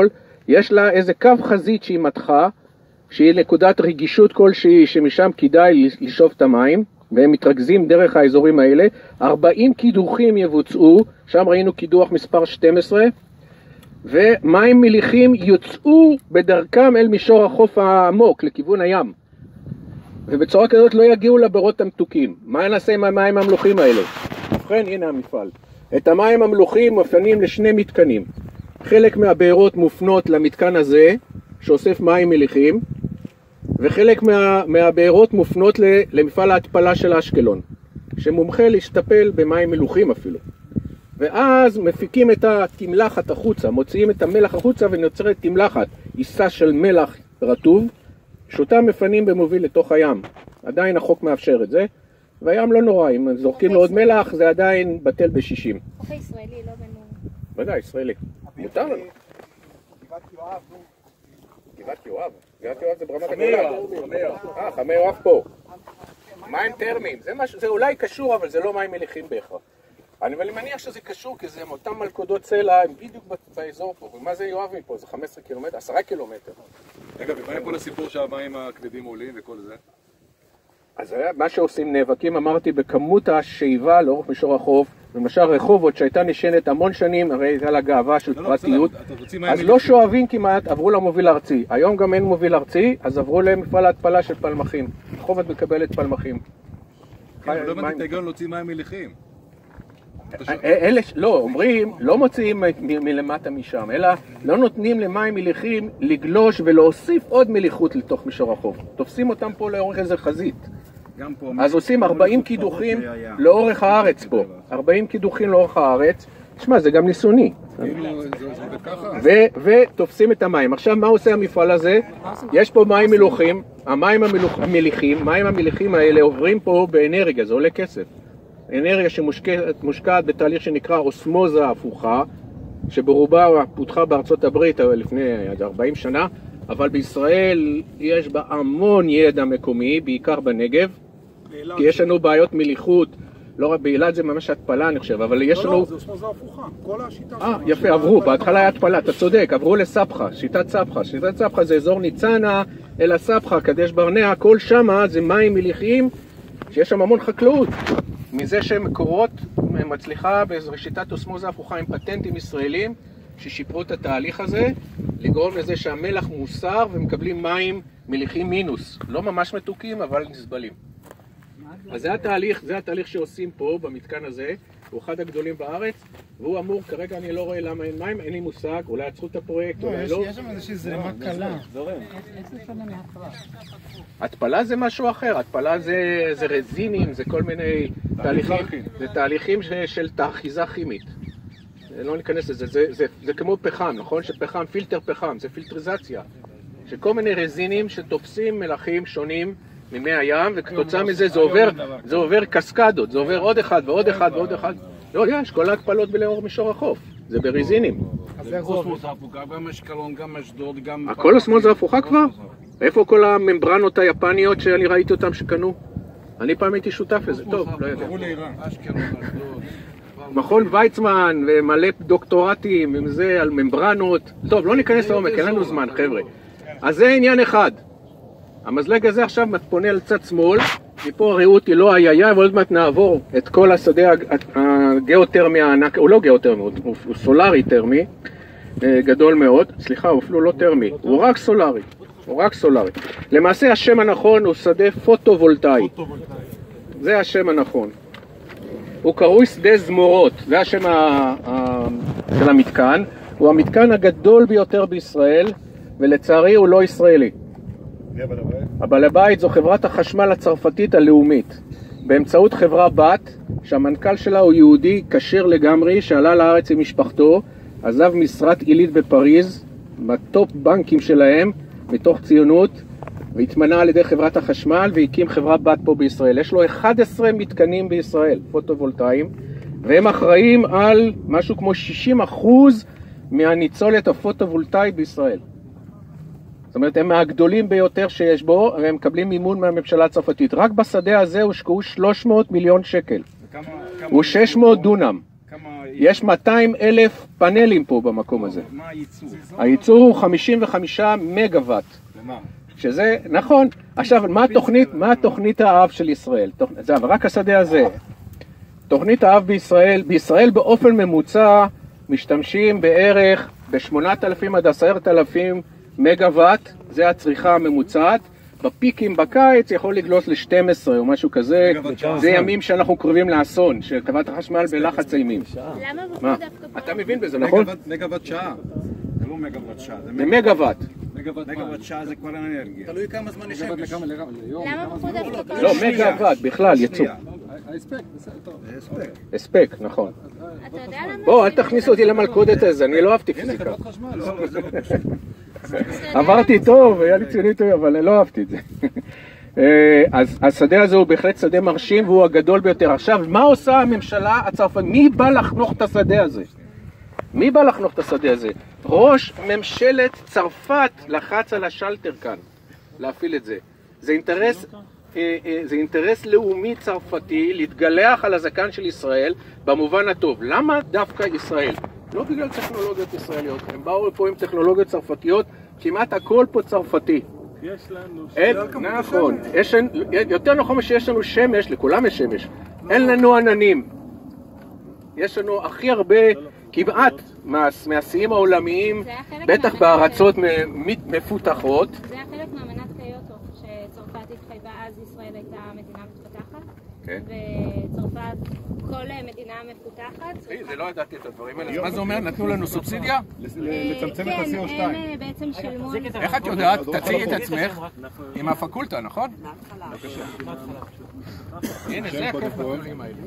יש לה איזה קו חזית שהיא מתחה, שהיא נקודת רגישות כלשהי, שמשם כדאי לשאוב את המים, והם מתרכזים דרך האזורים האלה. 40 קידוחים יבוצעו, שם ראינו קידוח מספר 12, ומים מליחים יוצאו בדרכם אל מישור החוף העמוק, לכיוון הים. ובצורה כזאת לא יגיעו לברות המתוקים. מה נעשה עם המים המלוחים האלה? ובכן, הנה המפעל. את המים המלוחים מפנים לשני מתקנים. חלק מהבארות מופנות למתקן הזה, שאוסף מים מליחים, וחלק מהבארות מופנות למפעל ההתפלה של אשקלון, שמומחה להשתפל במים מלוחים אפילו. ואז מפיקים את התמלחת החוצה, מוציאים את המלח החוצה ונוצרת תמלחת, עיסה של מלח רטוב, שאותם מפנים במוביל לתוך הים. עדיין החוק מאפשר את זה, והים לא נורא, אם זורקים לו עוד מלח זה עדיין בטל ב-60. אוקיי, ישראלי, לא בנו. ודאי, ישראלי. מותר לנו. גבעת יואב, גבעת יואב? גבעת יואב זה ברמת הגולן. חמי יואב פה. מים טרמיים, זה אולי קשור, אבל זה לא מים מליחים בהכרח. אני מניח שזה קשור, כי זה אותם מלכודות סלע, הם בדיוק באזור פה. ומה זה יואב מפה? זה 15 קילומטר, 10 קילומטר. רגע, ומה עם כל הסיפור שהמים הכבדים עולים וכל זה? אז מה שעושים, נאבקים, אמרתי, בכמות השאיבה לאורך מישור החוף, למשל רחובות שהייתה נשענת המון שנים, הרי הייתה לה גאווה של פרטיות, אז לא שואבים כמעט, עברו למוביל ארצי. היום גם אין מוביל ארצי, אז עברו למפעל ההתפלה של פלמחים. רחובות מקבלת פלמחים. לא הבנתי את ההיגיון להוציא מים מליחים. אלה, לא, אומרים, לא מוציאים מלמטה משם, אלא לא נותנים למים מליחים לגלוש ולהוסיף עוד מליחות לתוך מישור החוף. תופסים אותם פה לאורך איזה חזית. אז עושים 40 קידוחים לאורך הארץ פה. 40 קידוחים לאורך הארץ. תשמע, זה גם ניסוני. ותופסים את המים. עכשיו, מה עושה המפעל הזה? יש פה מים מלוחים. המים המליחים האלה עוברים פה באנרגיה, זה עולה כסף. אנרגיה שמושקעת בתהליך שנקרא אוסמוזה הפוכה, שברובה פותחה בארצות הברית לפני 40 שנה, אבל בישראל יש בה המון ידע מקומי, בעיקר בנגב, כי יש לנו בעיות מליחות, לא רק באילת זה ממש התפלה אני חושב, אבל יש לנו... לא, זה אוסמוזה הפוכה, כל השיטה... יפה, עברו, בהתחלה היה התפלה, אתה צודק, עברו לסבחה, שיטת סבחה. שיטת סבחה זה אזור ניצנה, אל הסבחה, קדש ברנע, כל שמה זה מים מליחים, שיש שם המון חקלאות. מזה שמקורות מצליחה בשיטת אוסמוזה הפוכה עם פטנטים ישראלים ששיפרו את התהליך הזה, לגרום לזה שהמלח מוסר ומקבלים מים מליחים מינוס. לא ממש מתוקים, אבל נסבלים. אז זה התהליך שעושים פה במתקן הזה, הוא אחד הגדולים בארץ, והוא אמור, כרגע אני לא רואה למה אין מים, אין לי מושג, אולי עצרו את הפרויקט, אולי לא. יש שם איזושהי זרמה קלה. התפלה זה משהו אחר, התפלה זה רזינים, זה כל מיני תהליכים, זה תהליכים של תאחיזה כימית. לא ניכנס לזה, זה כמו פחם, נכון? שפחם, פילטר פחם, זה פילטריזציה. שכל מיני רזינים שתופסים מלחים שונים ממי הים, וכתוצאה מזה זה עובר קסקדות, זה עובר עוד אחד ועוד אחד ועוד אחד. לא, יש, כל ההתפלות בלאור מישור החוף, זה ברזינים. אז איך זה אוסמוזה הפוכה? גם אשקלון, גם אשדוד, גם... הכל אוסמוזה הפוכה כבר? איפה כל הממברנות היפניות שאני ראיתי אותם שקנו? אני פעם הייתי שותף לזה, טוב, לא יודע. מכון ויצמן ומלא דוקטורטים עם זה על ממברנות. טוב, לא ניכנס לעומק, אין לנו זמן, חבר'ה. אז זה עניין אחד. המזלג הזה עכשיו פונה על צד שמאל, מפה ראו אותי לא היה, ועוד מעט נעבור את כל השדה הגיאותרמי הענק, הוא לא גיאותרמי, הוא סולרי טרמי, גדול מאוד, סליחה, הוא אפילו לא טרמי, הוא רק סולרי. למעשה השם הנכון הוא שדה פוטו-וולטאי. זה השם הנכון. הוא קרוי שדה זמורות, זה השם של המתקן. הוא המתקן הגדול ביותר בישראל, ולצערי הוא לא ישראלי. הבעל הבית זו חברת החשמל הצרפתית הלאומית, באמצעות חברה בת, שהמנכ"ל שלה הוא יהודי כשר לגמרי, שעלה לארץ עם משפחתו, עזב משרת עילית בפריז, בטופ בנקים שלהם, מתוך ציונות, והתמנה על ידי חברת החשמל והקים חברה בת פה בישראל. יש לו 11 מתקנים בישראל, פוטו-וולטאיים, והם אחראים על משהו כמו 60% מהניצולת הפוטו-וולטאית בישראל. זאת אומרת, הם מהגדולים ביותר שיש בו, והם מקבלים מימון מהממשלה הצרפתית. רק בשדה הזה הושקעו 300 מיליון שקל. הוא 600 דונם. כמה יש 200,000 פאנלים פה במקום הזה. מה הייצור? הייצור הוא 55 מגוואט. למה? שזה, נכון. עכשיו, מה התוכנית האב של ישראל? זה רק השדה הזה. תוכנית האב בישראל באופן ממוצע משתמשים בערך ב-8,000 עד 10,000 מגוואט, זה הצריכה הממוצעת. בפיקים בקיץ יכול לגלות ל-12 או משהו כזה, זה ימים שאנחנו קרובים לאסון, שחברת החשמל בלחץ אימים. למה בחור דווקא פה? אתה מבין בזה, נכון? מגוואט שעה. זה לא מגוואט שעה. זה מגוואט. מגוואט שעה זה כבר אנרגיה. תלוי כמה זמן יש. למה בחור דווקא פה? לא, מגוואט, בכלל, יצוא. הספק, נכון. אתה יודע למה? בוא, אל תכניסו אותי למלכודת הזה, אני לא אהבתי פיזיקה. עברתי טוב, היה לי ציוני טוב, אבל לא אהבתי את זה. אז השדה הזה הוא בהחלט שדה מרשים והוא הגדול ביותר. עכשיו, מה עושה הממשלה הצרפתית? מי בא לחנוך את השדה הזה? מי בא לחנוך את השדה הזה? ראש ממשלת צרפת לחץ על השלטר כאן, להפעיל את זה. זה אינטרס לאומי צרפתי להתגלח על הזקן של ישראל במובן הטוב. למה דווקא ישראל? לא בגלל טכנולוגיות ישראליות, הם באו פה עם טכנולוגיות צרפתיות, כמעט הכל פה צרפתי. יש לנו נכון, יותר נכון שיש לנו שמש, לכולם יש שמש, אין לנו עננים. יש לנו הכי הרבה, כמעט מהשיאים העולמיים, בטח בארצות מפותחות. זה היה חלק מאמנת קיוטו, שצרפת התחייבה, אז ישראל הייתה מדינה מתפתחת, וצרפת, כל מדינה מפותחת. זה לא ידעתי את הדברים האלה, מה זה אומר? נתנו לנו סובסידיה? לצמצם את ה-CO2. כן, הם בעצם שילמו... איך את יודעת? תציגי את עצמך עם הפקולטה, נכון? הנה, זה הכיף בגדולים האלה.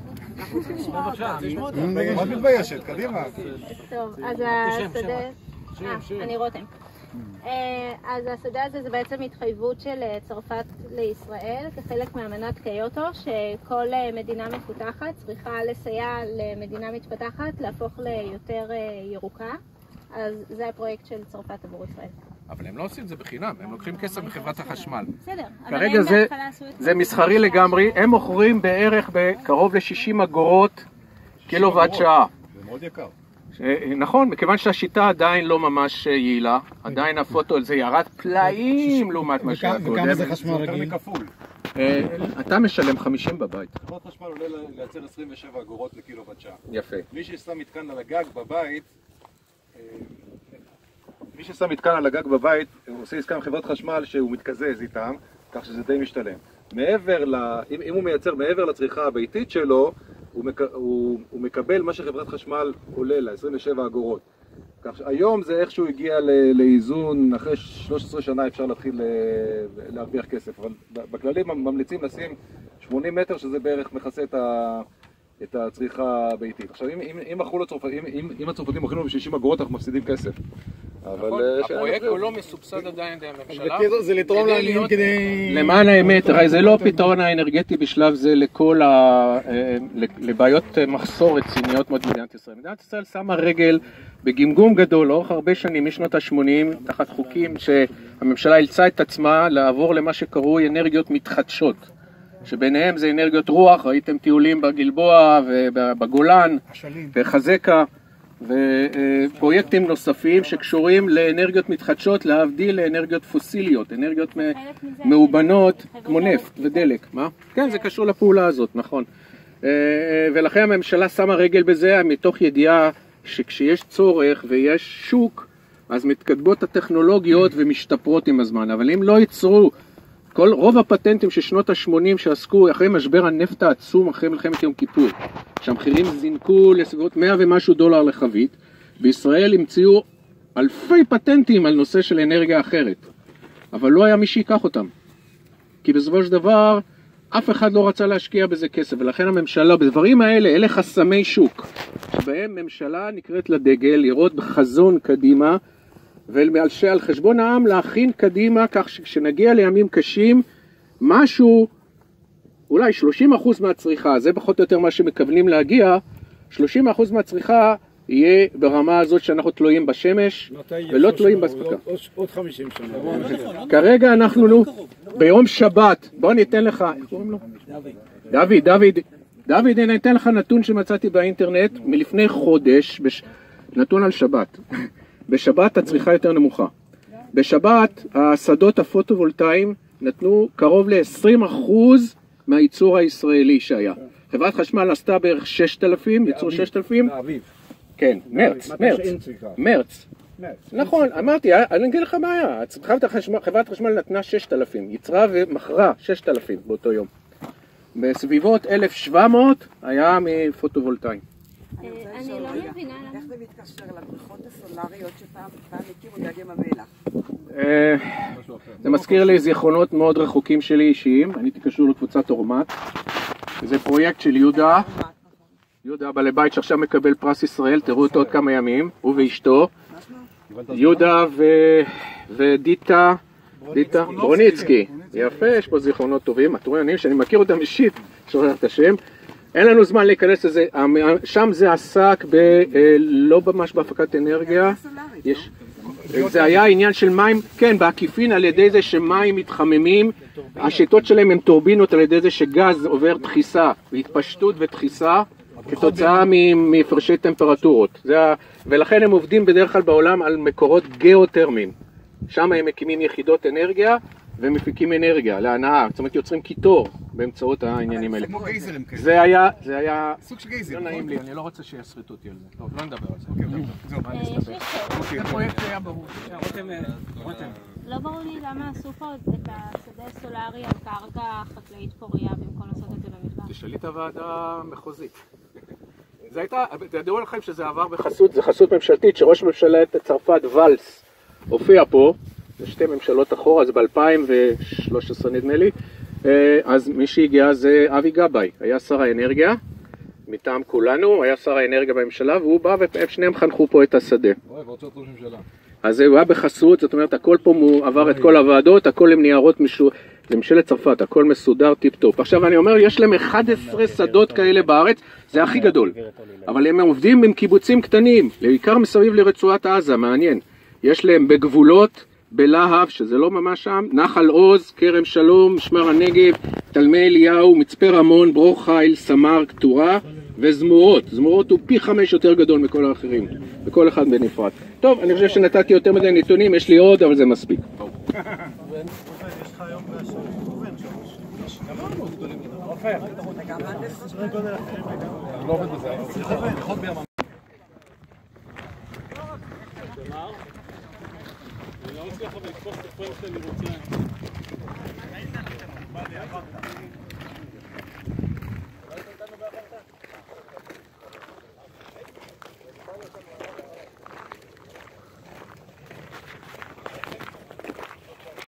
מה מתביישת? קדימה. טוב, אז השדה... אני רותם. אז השדה הזה זה בעצם התחייבות של צרפת לישראל כחלק מאמנת קיוטו, שכל מדינה מפותחת צריכה לסייע למדינה מתפתחת להפוך ליותר ירוקה. אז זה הפרויקט של צרפת עבור ישראל. אבל הם לא עושים את זה בחינם, הם לוקחים כסף בחברת החשמל. בסדר, כרגע זה מסחרי לגמרי, הם מוכרים בערך בקרוב ל-60 אגורות קילוואט שעה. זה מאוד יקר. נכון, מכיוון שהשיטה עדיין לא ממש יעילה, עדיין הפוטו על זה ירד פלאים לעומת מה שהיה קודם. וכמה זה חשמל רגיל? אתה משלם 50 בבית. חברת חשמל עולה לייצר 27 אגורות לקילוואט שעה. יפה. מי ששם מתקן על הגג בבית, הוא עושה עסקה עם חברת חשמל שהוא מתקזז איתם, כך שזה די משתלם. אם הוא מייצר מעבר לצריכה הביתית שלו, הוא מקבל מה שחברת חשמל עולה לה, 27 אגורות. כך שהיום זה איכשהו הגיע לאיזון, אחרי 13 שנה אפשר להתחיל להרוויח כסף, אבל בכללים ממליצים לשים 80 מטר, שזה בערך מכסה את הצריכה הביתית. עכשיו, אם הצרפתים מוכרים לנו ב-60 אגורות, אנחנו מפסידים כסף. הפרויקט הוא לא מסובסד עדיין על ידי הממשלה. זה לתרום לעניים כדי... למען האמת, הרי זה לא הפתרון האנרגטי בשלב זה לבעיות מחסור רציניות מאוד במדינת ישראל. מדינת ישראל שמה רגל בגמגום גדול, לאורך הרבה שנים, משנות ה-80, תחת חוקים שהממשלה אילצה את עצמה לעבור למה שקרוי אנרגיות מתחדשות. שביניהם זה אנרגיות רוח, ראיתם טיולים בגלבוע ובגולן, בחזקה, ופרויקטים נוספים שקשורים לאנרגיות מתחדשות, להבדיל לאנרגיות פוסיליות, אנרגיות מאובנות כמו נפט ודלק. מה? כן, זה קשור לפעולה הזאת, נכון. ולכן הממשלה שמה רגל בזה מתוך ידיעה שכשיש צורך ויש שוק, אז מתקדמות הטכנולוגיות ומשתפרות עם הזמן. אבל אם לא ייצרו, רוב הפטנטים של שנות ה-80 שעסקו אחרי משבר הנפט העצום, אחרי מלחמת יום כיפור, שהמחירים זינקו לסביבות 100 ומשהו דולר לחבית, בישראל המציאו אלפי פטנטים על נושא של אנרגיה אחרת, אבל לא היה מי שיקח אותם. כי בסופו של דבר, אף אחד לא רצה להשקיע בזה כסף, ולכן הממשלה, בדברים האלה, אלה חסמי שוק, שבהם ממשלה נקראת לדגל, לראות בחזון קדימה, ועל חשבון העם להכין קדימה, כך שכשנגיע לימים קשים, משהו, אולי 30% מהצריכה, זה פחות או יותר מה שמכוונים להגיע, 30% מהצריכה יהיה ברמה הזאת שאנחנו תלויים בשמש, ולא תלויים בספקה. עוד 50 שנה. כרגע אנחנו ביום שבת, בוא ניתן לך, איך קוראים לו? דוד, דוד, אני אתן לך נתון שמצאתי באינטרנט מלפני חודש, נתון על שבת. בשבת הצריכה יותר נמוכה. בשבת השדות הפוטו-וולטאיים נתנו קרוב ל-20% מהייצור הישראלי שהיה. חברת חשמל עשתה בערך 6,000, ייצור 6,000. באביב. כן, מרץ. נכון, אמרתי, אני אגיד לך מה היה. חברת חשמל נתנה 6,000, ייצרה ומכרה 6,000 באותו יום. בסביבות 1,700 היה מפוטו-וולטאי. אני לא מבינה למה. איך זה מתקשר לבריכות הסולריות שפעם הכירו ליד ים המלח? זה מזכיר לי זיכרונות מאוד רחוקים שלי אישיים. אני הייתי קשור לקבוצת אורמת. זה פרויקט של יהודה. יהודה בעל בית שעכשיו מקבל פרס ישראל, תראו אותו עוד כמה ימים, הוא ואשתו. יהודה ודיטה ברוניצקי. יפה, יש פה זיכרונות טובים, הטרויונים שאני מכיר אותם אישית, שוכח את השם. אין לנו זמן להיכנס לזה, שם זה עסק לא ממש בהפקת אנרגיה. זה היה עניין של מים, כן, בעקיפין על ידי זה שמים מתחממים, השיטות שלהם הן טורבינות על ידי זה שגז עובר דחיסה, והתפשטות ודחיסה, כתוצאה מפרשי טמפרטורות. ולכן הם עובדים בדרך כלל בעולם על מקורות גיאותרמיים. שם הם מקימים יחידות אנרגיה ומפיקים אנרגיה להנאה, זאת אומרת יוצרים קיטור באמצעות העניינים האלה. כמו גייזרים כאלה. זה היה סוג של גייזר. לא נעים לי, אני לא רוצה שיסריטו אותי על זה. טוב, לא נדבר על זה. זהו, מה נסתבר? זה פרויקט שהיה ברור. רותם. לא ברור לי למה עשו פה את השדה הסולארי על קרקע חקלאית פוריה במקום לעשות את זה במדבר. תשאלי את הוועדה המחוזית. זה הייתה, תדעו לכם שזה עבר בחסות, זה חסות ממשלתית שראש ממשלת צרפת ולס הופיע פה, זה שתי ממשלות אחורה, זה ב-2013 נדמה לי, אז מי שהגיע זה אבי גבאי, היה שר האנרגיה, מטעם כולנו, היה שר האנרגיה בממשלה, והוא בא ושניהם חנכו פה את השדה. אז הוא היה בחסות, זאת אומרת, הכל פה עבר את כל הוועדות, הכל עם ניירות זה ממשלת צרפת, הכל מסודר טיפ טופ. עכשיו אני אומר, יש להם 11 שדות כאלה בארץ, זה הכי גדול. אבל הם עובדים עם קיבוצים קטנים, בעיקר מסביב לרצועת עזה, מעניין. יש להם בגבולות, בלהב, שזה לא ממש שם, נחל עוז, כרם שלום, משמר הנגב, תלמי אליהו, מצפה רמון, ברוך חיל, סמר, כתורה וזמורות. זמורות הוא פי 5 יותר גדול מכל האחרים, בכל אחד בנפרד. טוב, אני חושב שנתתי יותר מדי נתונים, יש לי עוד, אבל זה מספיק. אני לא מצליח אבל לקפוץ את הפריים שאני רוצה.